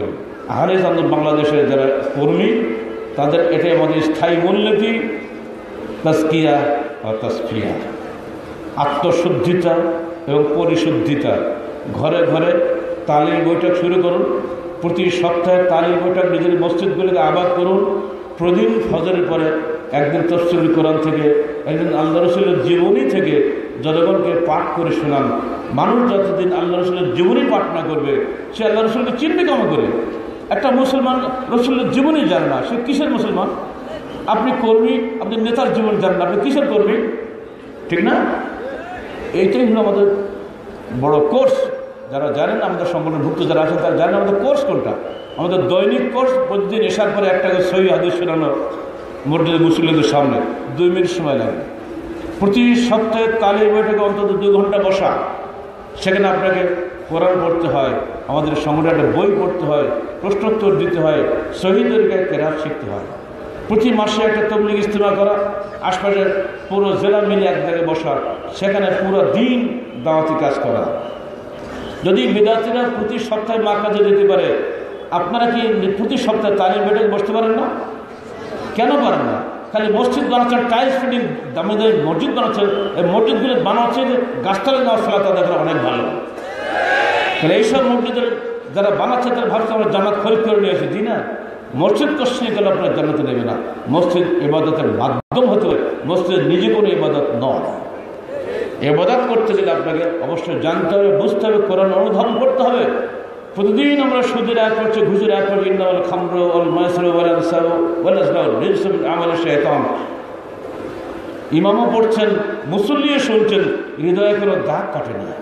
আহলে সুন্নাত বাংলাদেশের যারা কর্মী তাদের এটাই আমাদের স্থায়ী মূলনীতি, তাজকিয়া বা তাসফিয়া, আত্মশুদ্ধিতা এবং পরিশুদ্ধিতা। ঘরে ঘরে তালিম বৈঠক শুরু করুন, প্রতি সপ্তাহে তালিম বৈঠক নিজের মসজিদগুলিকে আবাদ করুন। প্রতিদিন ফজরের পরে একদিন তাফসীরুল কোরআন থেকে, একদিন আল্লাহ রসুলের জীবনী থেকে জনগণকে পাঠ করে শোনান। মানুষ যতদিন আল্লাহ রসুলের জীবনী পাঠ না করবে সে আল্লাহ রসুলকে চিনবে কেমন করে? একটা মুসলমান রসুলের জীবনী জানে না, সে কিসের মুসলমান? আপনি কর্মী, আপনি নেতার জীবন জানেন না, আপনি কিসের কর্মী? ঠিক না? এইটাই হলো আমাদের বড় কোর্স। যারা জানেন, আমাদের সংগঠনভুক্ত যারা আছেন তারা জানেন আমাদের কোর্স কোনটা। আমাদের দৈনিক কোর্স প্রতিদিন এসার পরে একটা করে সহিহ হাদিস শোনানো মসজিদে মুসল্লিদের সামনে, দুই মিনিট সময় লাগে। প্রতি সপ্তাহে তালিম বৈঠকে অন্তত দুই ঘন্টা বসা, সেখানে আপনাকে কোরআন পড়তে হয়, আমাদের সংগঠনের বই পড়তে হয়, প্রশ্নোত্তর দিতে হয়, সহিহ তরিকায় কেরাত শিখতে হয়। প্রতি মাসে একটা তাবলীগ ইজতিমা করা, আশপাশের পুরো জেলা মিলে এক জায়গায় বসা, সেখানে পুরো দিন দাওয়াতি কাজ করা। যদি বিদ্যার্থীরা প্রতি সপ্তাহে মা কাজে যেতে পারে, আপনারা কি প্রতি সপ্তাহে তালিম বৈঠকে বসতে পারেন না? কেন পারেন না? খালি মসজিদ বানাচ্ছেন, টাইলস ফিটিং দামি দামি মসজিদ বানাচ্ছেন, এই মসজিদগুলো বানাচ্ছে গাছতলায় নেওয়ার ফলে তাদের অনেক ভালো। তাহলে এইসব মসজিদের যারা বানাচ্ছে তারা ভাবছে আমরা জান্নাত খরিদ করে নিয়ে আসি। জি না, মসজিদ কষ্টিয়ে গেলে আপনার জান্নাতে নেবে না। মসজিদ ইবাদতের মাধ্যম হতে হয়, মসজিদ নিজে কোনো ইবাদত নয়। ইবাদত করতে গেলে আপনাকে অবশ্যই জানতে হবে, বুঝতে হবে, কোরআন অনুধাবন করতে হবে। প্রতিদিন আমরা সুদের আয়াত করছি, ঘুষের আয়াত করছি, ইন্নামাল খামরু ওয়াল মাইসিরু ওয়াল আনসাবু ওয়াল আজলামু রিজসুম মিন আমালি শাইতান। ইমামও পড়ছেন, মুসল্লিও শুনছেন, হৃদয়ে কোনো দাগ কাটে না।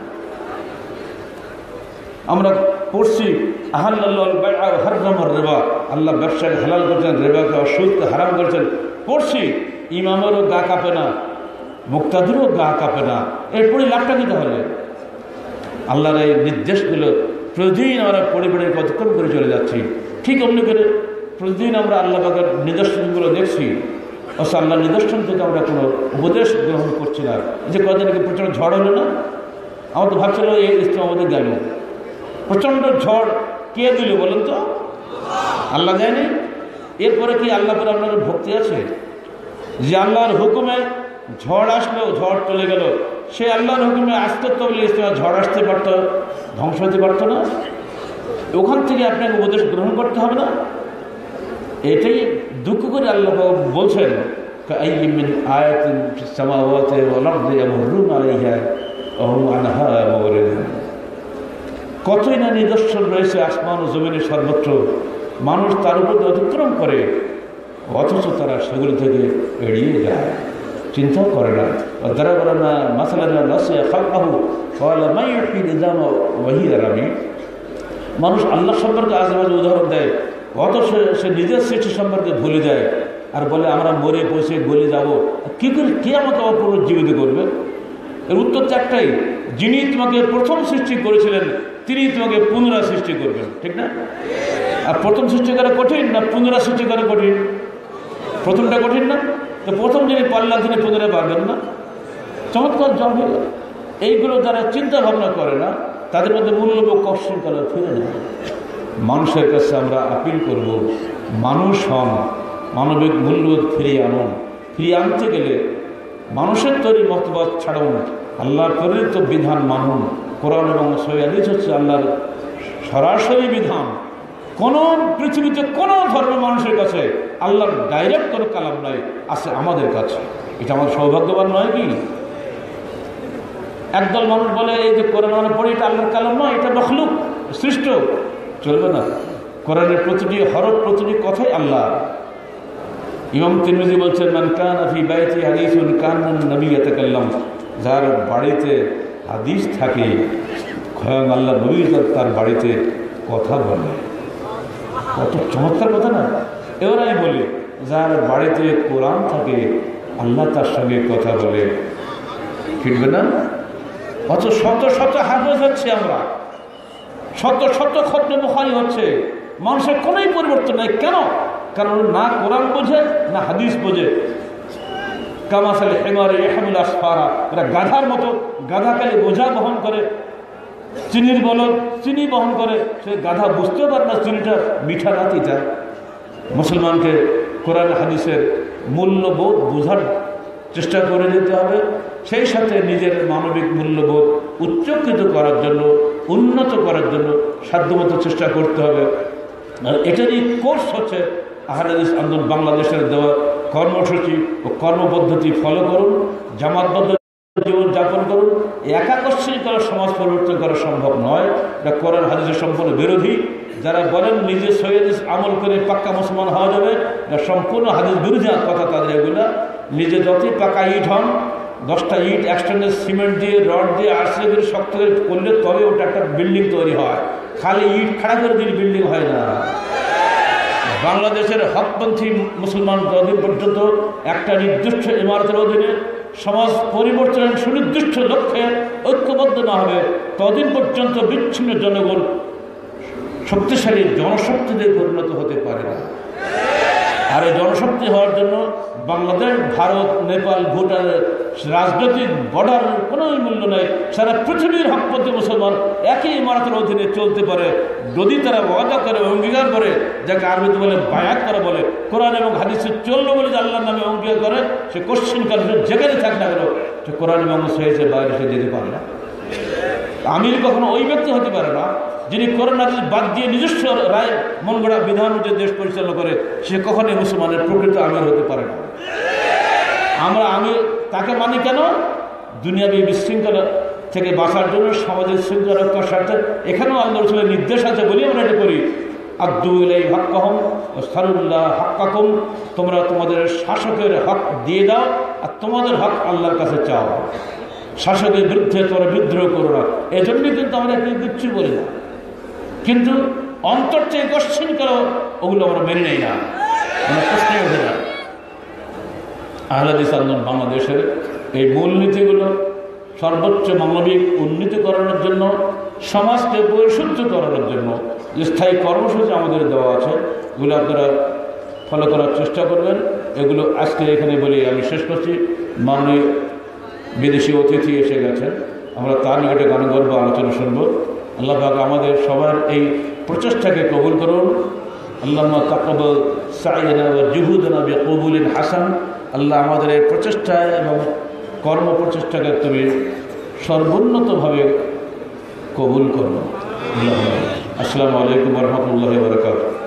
আমরা পড়ছি আহাল্লাল্লাহুল বাইআ ওয়া হাররামার রিবা, আল্লাহ ব্যবসাকে হালাল করেছেন, রিবাকে সুদকে হারাম করেছেন। পড়ছি, ইমামেরও গা কাঁপে না, মুক্তাদিরও গা কাঁপে না। এরপরে লাভটা কি তাহলে? আল্লাহর এই নির্দেশগুলো প্রতিদিন আমরা পরিবারের কতক্ষণ করে চলে যাচ্ছি। ঠিক অমনি করে প্রতিদিন আমরা আল্লাহ পাকের নিদর্শনগুলো দেখছি, অবশ্য আল্লাহর নিদর্শন থেকে আমরা কোনো উপদেশ গ্রহণ করছি না। যে কদিন আগে প্রচণ্ড ঝড় হলো না, আমার তো ভাবছিল এই ইসলাম আমাদের গেল। প্রচণ্ড ঝড় কে দিল বলেন তো? আল্লাহ দেয়নি। এরপরে কি আল্লাহ করে আপনার ভক্তি আছে? যে আল্লাহর হুকুমে ঝড় আসলো, ঝড় চলে গেল, সে আল্লাহর হুকুমে আসতে তো বলে ইসলাম ঝড় আসতে পারতো, ধ্বংস হতে পারতো না? ওখান থেকে আপনাকে উপদেশ গ্রহণ করতে হবে না? এটাই দুঃখ করে আল্লাহ বলছেন, কতই না নিদর্শন রয়েছে আসমান ও জমিনের সর্বত্র, মানুষ তার উপর অতিক্রম করে, অথচ তারা সেগুলি থেকে এড়িয়ে যায়, চিন্তাও করে না। যারা বলে না মাসালা নাসিয়া খালকাহু ওয়ালা মাইয়ুহি নিজাম ওয়াহিয়া রামি, মানুষ আল্লাহ সম্পর্কে আজেবাজে উদাহরণ দেয়, অথচ সে নিজের সৃষ্টি সম্পর্কে ভুলে যায় আর বলে আমরা মরে পৌঁছে গলে যাব। কী করে কে আমাকে পুনর্জীবিত করবে? এর উত্তর তো একটাই, যিনি তোমাকে প্রথম সৃষ্টি করেছিলেন তিনি তোমাকে পুনরায় সৃষ্টি করবেন, ঠিক না? আর প্রথম সৃষ্টি করা কঠিন না পুনরায় সৃষ্টি করা কঠিন? প্রথমটা কঠিন না? তো প্রথম যিনি পারলেন তিনি পুনরায় পারবেন না? চমৎকার জব হয়ে গেল। এইগুলো যারা চিন্তা ভাবনা করে না তাদের মধ্যে মূল্যবোধ কষ্টকালে ফিরে যায়। মানুষের কাছে আমরা আপিল করব, মানুষ হন, মানবিক মূল্যবোধ ফিরিয়ে আনুন। ফিরিয়ে আনতে গেলে মানুষের তৈরি মতবাদ ছাড়ুন, আল্লাহর প্রেরিত বিধান মানুন। কোরআন এবং সহিহ হাদিস হচ্ছে আল্লাহর সরাসরি বিধান। কোনো পৃথিবীতে কোনো ধর্মের মানুষের কাছে আল্লাহর ডাইরেক্ট কোনো কালাম নাই, আছে আমাদের কাছে। এটা আমাদের সৌভাগ্যবান নয় কি? একদল মানুষ বলে এই যে কোরআন মানে পড়ি এটা আল্লাহর কালাম নয়, এটা মখলুক, সৃষ্ট। চলবে না। কোরআনের প্রতিটি হরফ, প্রতিটি কথাই আল্লাহ। ইমাম তিরমিজি বলছেন, মান কানা ফি বাইতি হাদিসুন কান্না নবী ইয়াতাকাল্লাম, যার বাড়িতে হাদিস থাকে স্বয়ং আল্লাহ নবী তার বাড়িতে কথা বলে। কত চমৎকার কথা না? এবার আমি বলি, যার বাড়িতে কোরআন থাকে আল্লাহ তার সঙ্গে কথা বলে, ফিরবে না? অত শত শত হাফেজ হচ্ছে, আমরা শত শত খতমে বুখারী হচ্ছে, মানুষের কোনোই পরিবর্তন নেই। কেন? কারণ না কোরআন বোঝে না হাদিস বোঝে। কামাসাল হিমারে ইয়াহমিল আসফারা, এরা গাধার মতো গাধাকালে বোঝা বহন করে, চিনির বলদ চিনি বহন করে, সে গাধা বুঝতেও পারে না চিনিটা মিঠা না তিতা। মুসলমানকে কোরআন হাদিসের মূল্যবোধ বোঝার চেষ্টা করে দিতে হবে, সেই সাথে নিজের মানবিক মূল্যবোধ উচ্চকিত করার জন্য, উন্নত করার জন্য সাধ্যমতো চেষ্টা করতে হবে। আর এটারই কোর্স হচ্ছে আহলে হাদিস আন্দোলন বাংলাদেশের দেওয়া কর্মসূচি ও কর্মপদ্ধতি ফলো করুন, জামাতবদ্ধ জীবন যাপন করুন। একাকর্ষণী করা সমাজ পরিবর্তন করা সম্ভব নয়, এটা কোরআন হাদিসের সম্পূর্ণ বিরোধী। যারা বলেন নিজে সহিহ হাদিস আমল করে পাক্কা মুসলমান হওয়া যাবে, এটা সম্পূর্ণ হাদিস বিরোধী কথা তাদের এগুলা। নিজে যতই পাকা ইট হন, দশটা ইট একসঙ্গে সিমেন্ট দিয়ে রড দিয়ে আর্সে করে শক্ত করে করলে তবে ওটা একটা বিল্ডিং তৈরি হয়, খালি ইট খাড়া করে দিলে বিল্ডিং হয় না। বাংলাদেশের হকপন্থী মুসলমান যতদিন পর্যন্ত একটা নির্দিষ্ট ইমারতের অধীনে সমাজ পরিবর্তনের সুনির্দিষ্ট লক্ষ্যে ঐক্যবদ্ধ না হবে, ততদিন পর্যন্ত বিচ্ছিন্ন জনগণ শক্তিশালী জনশক্তিতে পরিণত হতে পারে না। আর এই জনশক্তি হওয়ার জন্য বাংলাদেশ, ভারত, নেপাল, ভুটানের রাজনৈতিক বর্ডার কোনো মূল্য নেই। সারা পৃথিবীর হকপন্থী মুসলমান একই ইমারতের অধীনে চলতে পারে যদি তারা ওয়াদা করে, অঙ্গীকার করে, যাকে আরবিতে বলে বায়াত করা বলে, কোরআন এবং হাদিসে চললো বলে যে আল্লাহর নামে অঙ্গীকার করে, সে কোশ্চিন কাল যেখানে থাক না কেন সে কোরআন এবং সহিহে বাইরে সে যেতে পারে না। আমির কখনো ওই ব্যক্তি হতে পারে না যিনি কোরআন হাদিস বাদ দিয়ে নিজস্ব রায় মন গড়া বিধান যে দেশ পরিচালনা করে, সে কখনোই মুসলমানের প্রকৃত আমির হতে পারে না। আমরা আমি তাকে মানি কেন? দুনিয়াবী বিশৃঙ্খলা থেকে বাঁচার জন্য, সমাজের শৃঙ্খলা রক্ষার স্বার্থে। এখানেও আল্লাহ রাসূলের নির্দেশ আছে বলি আমরা এটা করি, আদ্দু ইলাইহি হাক্কাহুম ওয়াসআলুল্লাহ হাক্কাকুম, তোমরা তোমাদের শাসকের হক দিয়ে দাও আর তোমাদের হক আল্লাহর কাছে চাও। শাসকের বিরুদ্ধে তোমরা বিদ্রোহ করো না। এই জন্যই কিন্তু আমরা কিচ্ছু বলি না, কিন্তু অন্তর থেকে কোশ্চিন করো, ওগুলো আমরা মেনে নেই না, আমরা প্রশ্নই ওঠে না। আহলে হাদিস আন্দোলন বাংলাদেশের এই মূলনীতিগুলো সর্বোচ্চ মানবিক উন্নতি করানোর জন্য, সমাজকে পরিশুদ্ধ করানোর জন্য স্থায়ী কর্মসূচি আমাদের দেওয়া আছে, এগুলো আপনারা ফলো করার চেষ্টা করবেন। এগুলো আজকে এখানে বলি আমি শেষ করছি। মাননীয় বিদেশি অতিথি এসে গেছেন, আমরা তার নিকটে গান গর্ব আলোচনা শুনবো। আল্লাহ পাক আমাদের সবার এই প্রচেষ্টাকে কবুল করুন। আল্লাহুম্মা তাকাব্বাল সাইয়্যিনা ওয়া জুহুদানা বিকবুলিন হাসান। আল্লাহ আমাদের এই প্রচেষ্টা এবং কর্ম প্রচেষ্টাকে তুমি সর্বোন্নতভাবে কবুল করো। আসসালামু আলাইকুম ওয়া রাহমাতুল্লাহি ওয়া বারাকাতুহু।